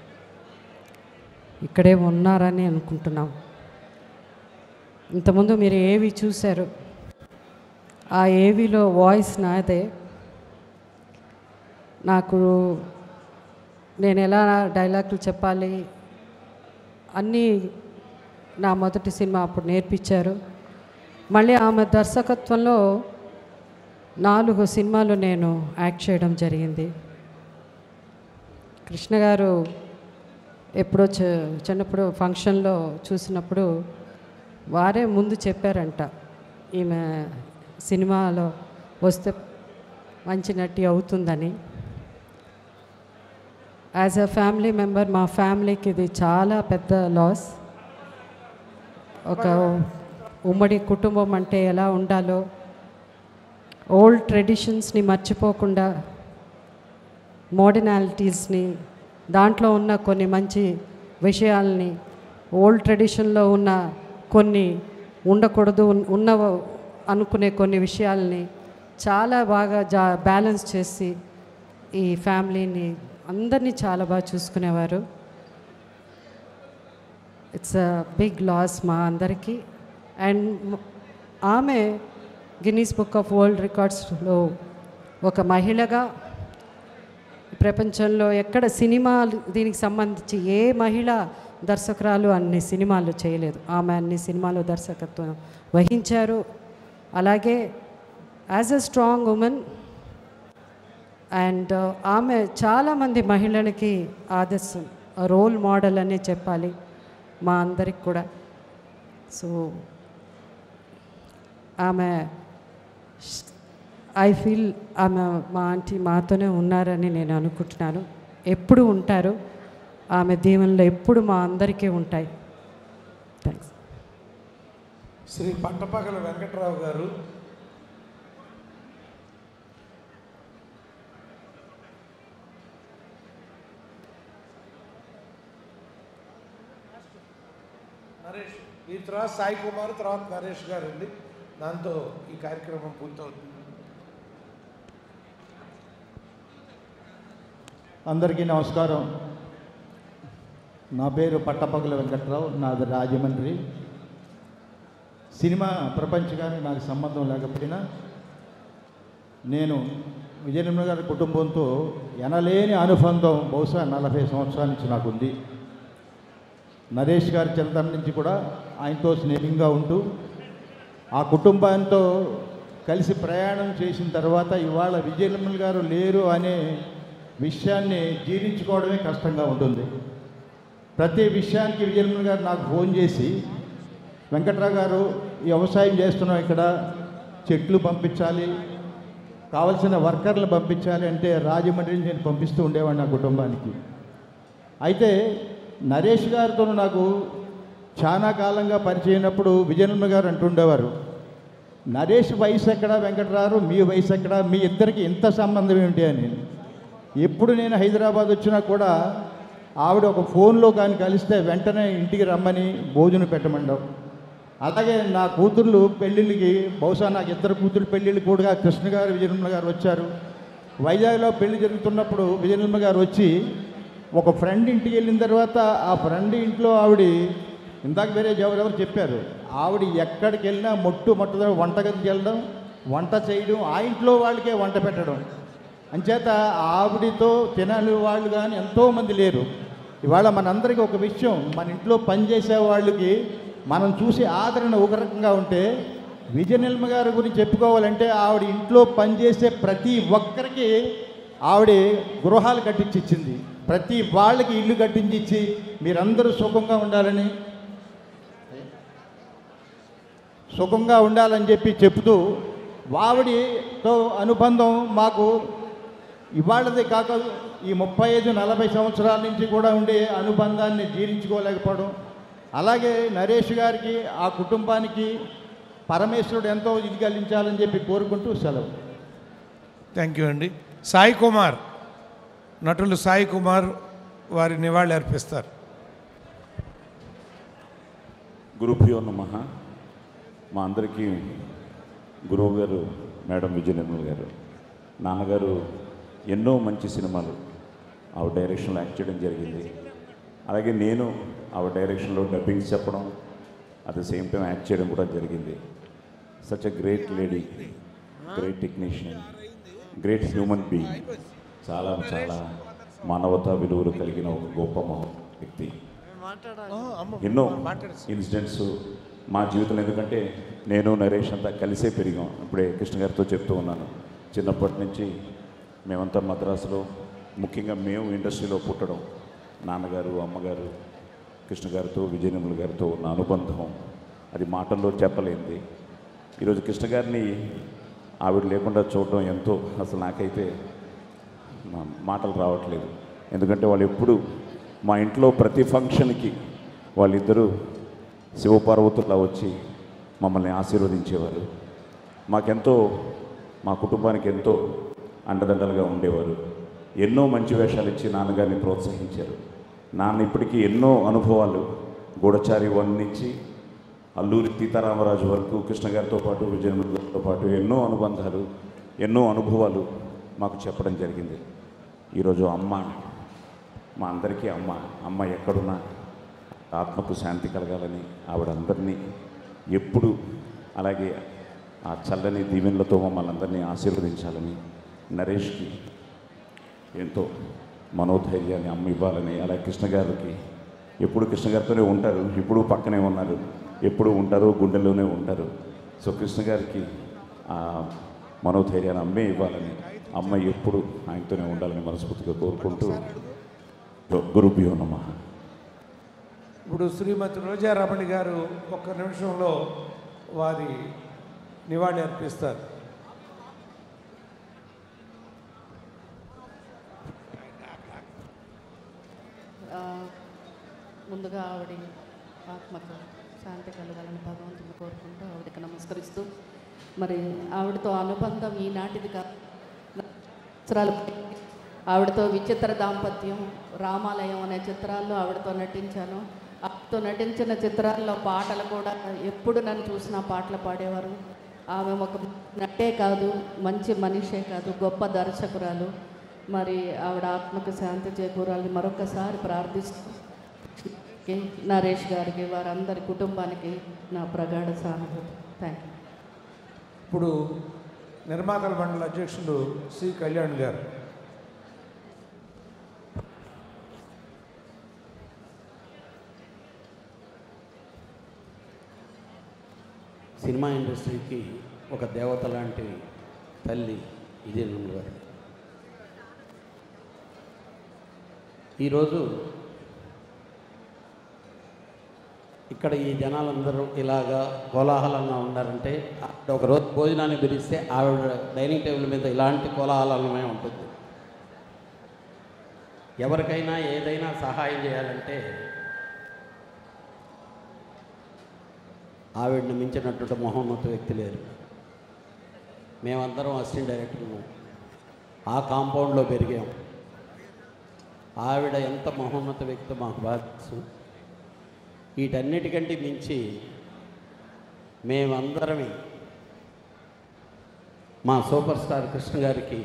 ఇక్కడే ఉన్నారని అనుకుంటున్నాం. ఇంతకుముందు మీరు ఏవి చూశారు, ఆ ఏవిలో వాయిస్ నాదే. నాకు నేను ఎలా డైలాగులు చెప్పాలి అన్నీ నా మొదటి సినిమా అప్పుడు నేర్పించారు. మళ్ళీ ఆమె దర్శకత్వంలో నాలుగు సినిమాలు నేను యాక్ట్ చేయడం జరిగింది. కృష్ణ గారు ఎప్పుడో చిన్నప్పుడు ఫంక్షన్లో చూసినప్పుడు వారే ముందు చెప్పారంట, ఈమె సినిమాలో వస్తే మంచి నటి అవుతుందని. యాజ్ అ ఫ్యామిలీ మెంబర్ మా ఫ్యామిలీకి ఇది చాలా పెద్ద లాస్. ఒక ఉమ్మడి కుటుంబం అంటే ఎలా ఉండాలో, ఓల్డ్ ట్రెడిషన్స్ని మర్చిపోకుండా మోడర్నాలిటీస్ని, దాంట్లో ఉన్న కొన్ని మంచి విషయాల్ని, ఓల్డ్ ట్రెడిషన్లో ఉన్న కొన్ని ఉండకూడదు ఉన్న అనుకునే కొన్ని విషయాల్ని చాలా బాగా జా బ్యాలెన్స్ చేసి ఈ ఫ్యామిలీని అందరినీ చాలా బాగా చూసుకునేవారు. ఇట్స్ అ బిగ్ లాస్ మా అందరికీ. అండ్ ఆమె గిన్నీస్ బుక్ ఆఫ్ వరల్డ్ రికార్డ్స్లో ఒక మహిళగా ప్రపంచంలో ఎక్కడ సినిమాలు దీనికి సంబంధించి ఏ మహిళ దర్శకురాలు అన్ని సినిమాలు చేయలేదు. ఆమె అన్ని సినిమాలు దర్శకత్వం వహించారు. అలాగే as a strong women and ఆమె చాలామంది మహిళలకి ఆదర్శం, రోల్ మోడల్ అనే చెప్పాలి మా అందరికి కూడా. సో ఆమె ఐ ఫీల్ ఆమె మా ఆంటీ మాతోనే ఉన్నారని నేను అనుకుంటున్నాను. ఎప్పుడు ఉంటారు. ఆమె దీవెనలు ఎప్పుడు మా అందరికీ ఉంటాయి. థ్యాంక్స్. శ్రీ పట్టపగల వెంకట్రావు గారు నరేష్, ఈ తర్వాత సాయి కుమార్, తర్వాత నరేష్ గారు అండి. దాంతో ఈ కార్యక్రమం పూర్తవుతుంది. అందరికీ నమస్కారం. నా పేరు పట్టపగల వెంకట్రావు, నాది రాజమండ్రి. సినిమా ప్రపంచకానికి నాకు సంబంధం లేకపోయినా నేను విజయనిర్మల గారి కుటుంబంతో ఎనలేని అనుబంధం బహుశా నలభై సంవత్సరాల నుంచి నాకు ఉంది. నరేష్ గారి చిన్నతనం నుంచి కూడా ఆయనతో స్నేహంగా ఉంటూ ఆ కుటుంబంతో కలిసి ప్రయాణం చేసిన తర్వాత ఇవాళ విజయనిర్మల గారు లేరు అనే విషయాన్ని జీర్ణించుకోవడమే కష్టంగా ఉంటుంది. ప్రతి విషయానికి విజయనిర్మల గారు నాకు ఫోన్ చేసి, వెంకట్రావు గారు వ్యవసాయం చేస్తున్నాం, ఇక్కడ చెట్లు పంపించాలి, కావలసిన వర్కర్లు పంపించాలి అంటే రాజమండ్రి నుంచి నేను పంపిస్తూ ఉండేవాడిని నా కుటుంబానికి. అయితే నరేష్ గారితో నాకు చాలా కాలంగా పరిచయమైనప్పుడు విజయనిర్మల గారు అంటుండేవారు, నరేష్ వయసు ఎక్కడ, వెంకట్రావు మీ వయసు ఎక్కడ, మీ ఇద్దరికి ఇంత సంబంధం ఏమిటి అని. ఎప్పుడు నేను హైదరాబాద్ వచ్చినా కూడా ఆవిడ ఒక ఫోన్లో కానీ కలిస్తే వెంటనే ఇంటికి రమ్మని భోజనం పెట్టమంటాం. అలాగే నా కూతుర్లు పెళ్ళిళ్ళకి, బహుశా నాకు ఇద్దరు కూతురు పెళ్ళిళ్ళు కూడా కృష్ణ గారు విజయనిర్మల గారు వచ్చారు. వైజాగ్లో పెళ్లి జరుగుతున్నప్పుడు విజయనిర్మల గారు వచ్చి ఒక ఫ్రెండ్ ఇంటికి వెళ్ళిన తర్వాత ఆ ఫ్రెండ్ ఇంట్లో ఆవిడ, ఇందాక వేరే ఎవరెవరు చెప్పారు, ఆవిడ ఎక్కడికి వెళ్ళినా మొట్టు మొట్టమొదటి వంటగదికి వెళ్ళడం, వంట చేయడం, ఆ ఇంట్లో వాళ్ళకే వంట పెట్టడం. అంచేత ఆవిడతో తినాలి వాళ్ళు కానీ ఎంతోమంది లేరు. ఇవాళ మనందరికీ ఒక విషయం, మన ఇంట్లో పనిచేసే వాళ్ళకి మనం చూసి ఆదరణ ఒక రకంగా ఉంటే, విజయనిర్మల గారి గురించి చెప్పుకోవాలంటే ఆవిడ ఇంట్లో పనిచేసే ప్రతి ఒక్కరికి ఆవిడ గృహాలు కట్టించి ఇచ్చింది. ప్రతి వాళ్ళకి ఇల్లు కట్టించి ఇచ్చి మీరందరూ సుఖంగా ఉండాలని సుఖంగా ఉండాలని చెప్పి చెప్తూ ఆవిడతో అనుబంధం మాకు ఇవాళది కాక ఈ ముప్పై ఐదు నలభై సంవత్సరాల నుంచి కూడా ఉండే అనుబంధాన్ని జీర్ణించుకోలేకపోవడం. అలాగే నరేష్ గారికి ఆ కుటుంబానికి పరమేశ్వరుడు ఎంతో ఇది కలిగించాలని చెప్పి కోరుకుంటూ సెలవు. థ్యాంక్ యూ అండి. సాయి కుమార్, నటులు సాయి కుమార్ వారి నివాళి అర్పిస్తారు. గురుభ్యో నమః. మా అందరికీ గురువు గారు మేడం విజయనిర్మల గారు, నాన్నగారు ఎన్నో మంచి సినిమాలు ఆవిడ డైరెక్షన్లో యాక్ట్ చేయడం జరిగింది. అలాగే నేను ఆవిడ డైరెక్షన్లో డబ్బింగ్స్ చెప్పడం, at the same time act చేయడం కూడా జరిగింది. Such a great lady, great technician, great human being, చాలా చాలా మానవతా విలువలు కలిగిన ఒక గొప్ప మహా వ్యక్తి. ఎన్నో ఇన్సిడెంట్స్ మా జీవితంలో, ఎందుకంటే నేను నరేష్ అంతా కలిసే పెరిగాం. ఇప్పుడే కృష్ణ గారితో చెప్తూ ఉన్నాను, చిన్నప్పటి నుంచి మేమంతా మద్రాసులో, ముఖ్యంగా మేము ఇండస్ట్రీలో పుట్టడం, నాన్నగారు అమ్మగారు కృష్ణ గారితో విజయనిర్మల గారితో ఉన్న అనుబంధం అది మాటల్లో చెప్పలేంది. ఈరోజు కృష్ణ గారిని ఆవిడ లేకుండా చూడడం ఎంతో, అసలు నాకైతే మాటలు రావట్లేదు. ఎందుకంటే వాళ్ళు ఎప్పుడు మా ఇంట్లో ప్రతి ఫంక్షన్కి వాళ్ళిద్దరూ శివపార్వతులా వచ్చి మమ్మల్ని ఆశీర్వదించేవారు. మాకెంతో, మా కుటుంబానికి ఎంతో అండదండలుగా ఉండేవారు. ఎన్నో మంచి వేషాలు ఇచ్చి నాన్నగారిని ప్రోత్సహించారు. నాన్న ఇప్పటికీ ఎన్నో అనుభవాలు, గూఢచారి వన్ నుంచి అల్లూరి సీతారామరాజు వరకు కృష్ణ గారితో పాటు విజయనిర్మల గారితో పాటు ఎన్నో అనుబంధాలు ఎన్నో అనుభవాలు మాకు చెప్పడం జరిగింది. ఈరోజు అమ్మ మా అందరికీ అమ్మ అమ్మ ఎక్కడున్నా ఆత్మకు శాంతి కలగాలని ఆవిడ అందరినీ ఎప్పుడు అలాగే ఆ చల్లని దీవెనలతో మమ్మల్ని అందరినీ ఆశీర్వదించాలని, నరేష్కి ఎంతో మనోధైర్యాన్ని అమ్మ ఇవ్వాలని, అలాగే కృష్ణ గారికి ఎప్పుడు కృష్ణ గారితోనే ఉంటారు, ఇప్పుడు పక్కనే ఉన్నారు, ఎప్పుడు ఉంటారు, గుండెల్లోనే ఉంటారు. సో కృష్ణ గారికి ఆ మనోధైర్యాన్ని అమ్మే ఇవ్వాలని, అమ్మ ఎప్పుడు ఆయనతోనే ఉండాలని మనస్ఫూర్తిగా కోరుకుంటూ గురుభ్యో నమః. ఇప్పుడు శ్రీమతి రోజా రమణి గారు ఒక్క నిమిషంలో వారి నివాళి అర్పిస్తారు. ముందుగా ఆవిడ ఆత్మకు శాంతి కలగాలని భగవంతుని కోరుకుంటూ ఆవిడకి నమస్కరిస్తూ, మరి ఆవిడతో అనుబంధం ఈనాటిది కాదు. ఆవిడతో విచిత్ర దాంపత్యం, రామాలయం అనే చిత్రాల్లో ఆవిడతో నటించాను. ఆవిడతో నటించిన చిత్రాల్లో పాటలు కూడా ఎప్పుడు నన్ను చూసినా పాటలు పాడేవారు. ఆమె ఒక నటే కాదు, మంచి మనిషే కాదు, గొప్ప దర్శకురాలు. మరి ఆవిడ ఆత్మకు శాంతి చేకూరాలని మరొకసారి ప్రార్థిస్తూ, నరేష్ గారికి, వారందరి కుటుంబానికి నా ప్రగాఢ సానుభూతి. Thank you. ఇప్పుడు నిర్మాతల మండలి అధ్యక్షులు సి కళ్యాణ్ గారు. సినిమా ఇండస్ట్రీకి ఒక దేవత లాంటి తల్లి విజయనగరం గారు. ఈరోజు ఇక్కడ ఈ జనాలందరూ ఇలాగా కోలాహలంగా ఉన్నారంటే, ఒకరోజు భోజనాన్ని పిలిస్తే ఆవిడ డైనింగ్ టేబుల్ మీద ఇలాంటి కోలాహలమే ఉంటుంది. ఎవరికైనా ఏదైనా సహాయం చేయాలంటే ఆవిడని మించినటువంటి మహోన్నత వ్యక్తి లేరు. మేమందరం అసిస్టెంట్ డైరెక్టర్లు, ఆ కాంపౌండ్లో పెరిగాం. ఆవిడ ఎంత మహోన్నత వ్యక్తి మాకు బాగా తెలుసు. వీటన్నిటికంటే మించి మేమందరమే మా సూపర్ స్టార్ కృష్ణ గారికి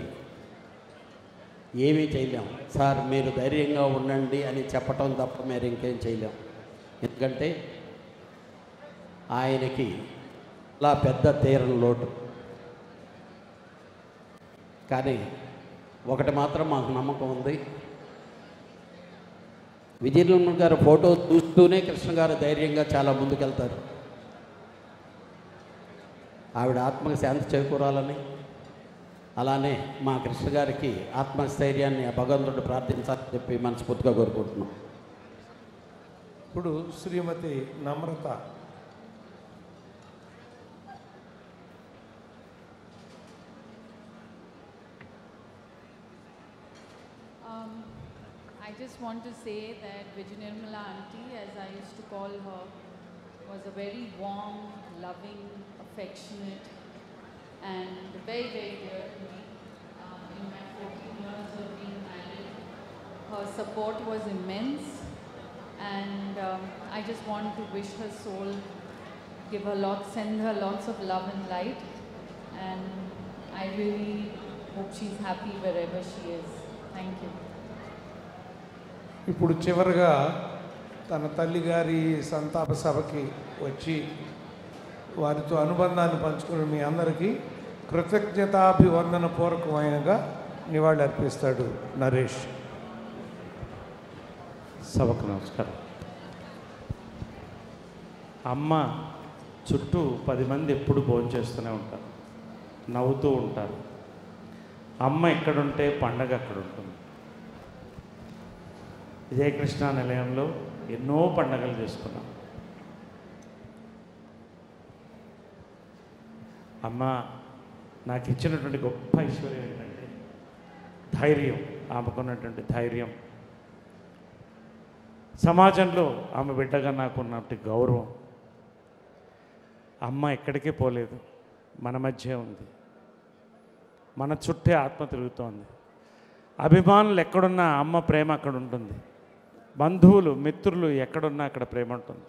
ఏమీ చేయలేం. సార్ మీరు ధైర్యంగా ఉండండి అని చెప్పటం తప్ప మీరు ఇంకేం చేయలేం. ఎందుకంటే ఆయనకి అలా పెద్ద తీరని లోటు. కానీ ఒకటి మాత్రం మాకు నమ్మకం ఉంది, విజయనగరం గారు ఫోటో చూస్తూనే కృష్ణ గారు ధైర్యంగా చాలా ముందుకెళ్తారు. ఆవిడ ఆత్మకి శాంతి చేకూరాలని, అలానే మా కృష్ణ గారికి ఆత్మస్థైర్యాన్ని ఆ భగవంతుడు ప్రార్థించాలని చెప్పి మనస్ఫూర్తిగా కోరుకుంటున్నాం. ఇప్పుడు శ్రీమతి నమ్రత. Um, I just want to say that Vijay auntie, as I used to call her, was a very warm, loving, affectionate, and very, very dear to me. Um, in my fourteen years of being married, her support was immense, and um, I just want to wish her soul, give her lots, send her lots of love and light, and I really hope she's happy wherever she is. Thank you. ఇప్పుడు చివరిగా తన తల్లిగారి సంతాప సభకి వచ్చి వారితో అనుబంధాన్ని పంచుకుని మీ అందరికీ కృతజ్ఞతాభివందన పూర్వకమైనగా నివాళి అర్పిస్తాడు నరేష్. సభకు నమస్కారం. అమ్మ చుట్టూ పది మంది ఎప్పుడు భోంచేస్తూనే ఉంటారు, నవ్వుతూ ఉంటారు. అమ్మ ఎక్కడుంటే పండగ అక్కడ ఉంటుంది. విజయకృష్ణ నిలయంలో ఎన్నో పండగలు చేసుకున్నాం. అమ్మ నాకు ఇచ్చినటువంటి గొప్ప ఐశ్వర్యం ఏంటంటే ధైర్యం. ఆమెకున్నటువంటి ధైర్యం, సమాజంలో ఆమె బిడ్డగా నాకున్నటువంటి గౌరవం. అమ్మ ఎక్కడికే పోలేదు, మన మధ్య ఉంది, మన చుట్టే ఆత్మ తిరుగుతోంది. అభిమానులు ఎక్కడున్నా అమ్మ ప్రేమ అక్కడ ఉంటుంది. బంధువులు మిత్రులు ఎక్కడున్నా అక్కడ ప్రేమ ఉంటుంది.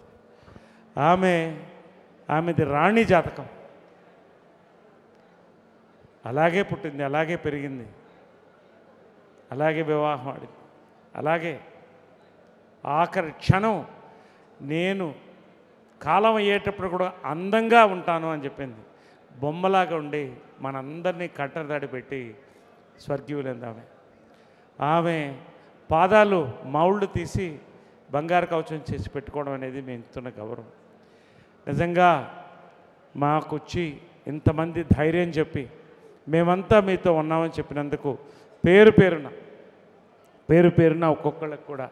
ఆమె ఆమెది రాణి జాతకం. అలాగే పుట్టింది, అలాగే పెరిగింది, అలాగే వివాహం ఆడింది, అలాగే ఆఖరి క్షణం నేను కాలం అయ్యేటప్పుడు కూడా అందంగా ఉంటాను అని చెప్పింది. బొమ్మలాగా ఉండి మనందరినీ కట్టదాడి పెట్టి స్వర్గీయులైంది ఆమె. ఆమె పాదాలు మౌళ్ళు తీసి బంగారు కవచం చేసి పెట్టుకోవడం అనేది మేము ఇస్తున్న గౌరవం. నిజంగా మాకొచ్చి ఇంతమంది ధైర్యం చెప్పి మేమంతా మీతో ఉన్నామని చెప్పినందుకు పేరు పేరున పేరు పేరున ఒక్కొక్కళ్ళకి కూడా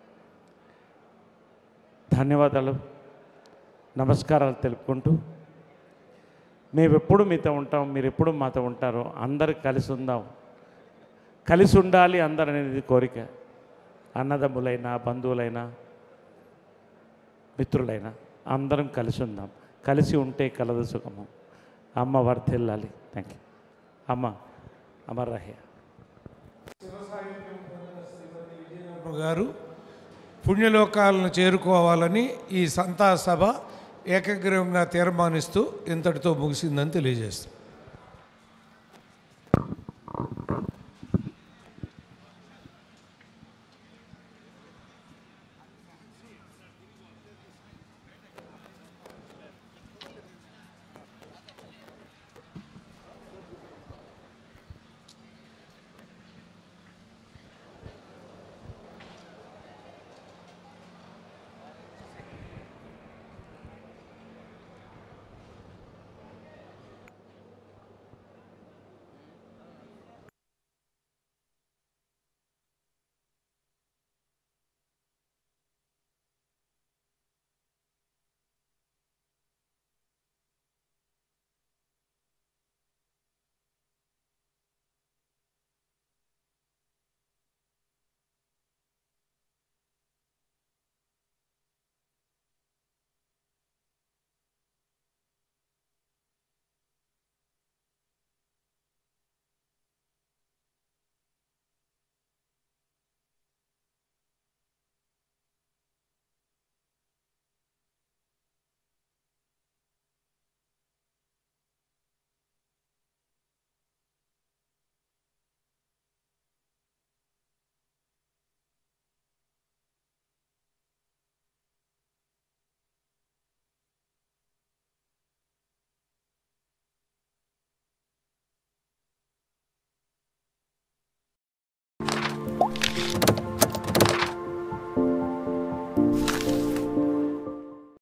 ధన్యవాదాలు, నమస్కారాలు తెలుపుకుంటూ మేము ఎప్పుడు మీతో ఉంటాం, మీరు ఎప్పుడు మాతో ఉంటారో, అందరు కలిసి ఉందాం, కలిసి ఉండాలి అందరు అనేది కోరిక. అన్నదమ్ములైనా బంధువులైనా మిత్రులైనా అందరం కలిసి ఉందాం. కలిసి ఉంటే కలదు సుఖము. అమ్మ వర్ధిల్లాలి. Thank you. అమ్మ అమర్ రహే. గారు పుణ్యలోకాలను చేరుకోవాలని ఈ సంతా సభ ఏకగ్రీవంగా తీర్మానిస్తూ ఇంతటితో ముగిసిందని తెలియజేస్తాం.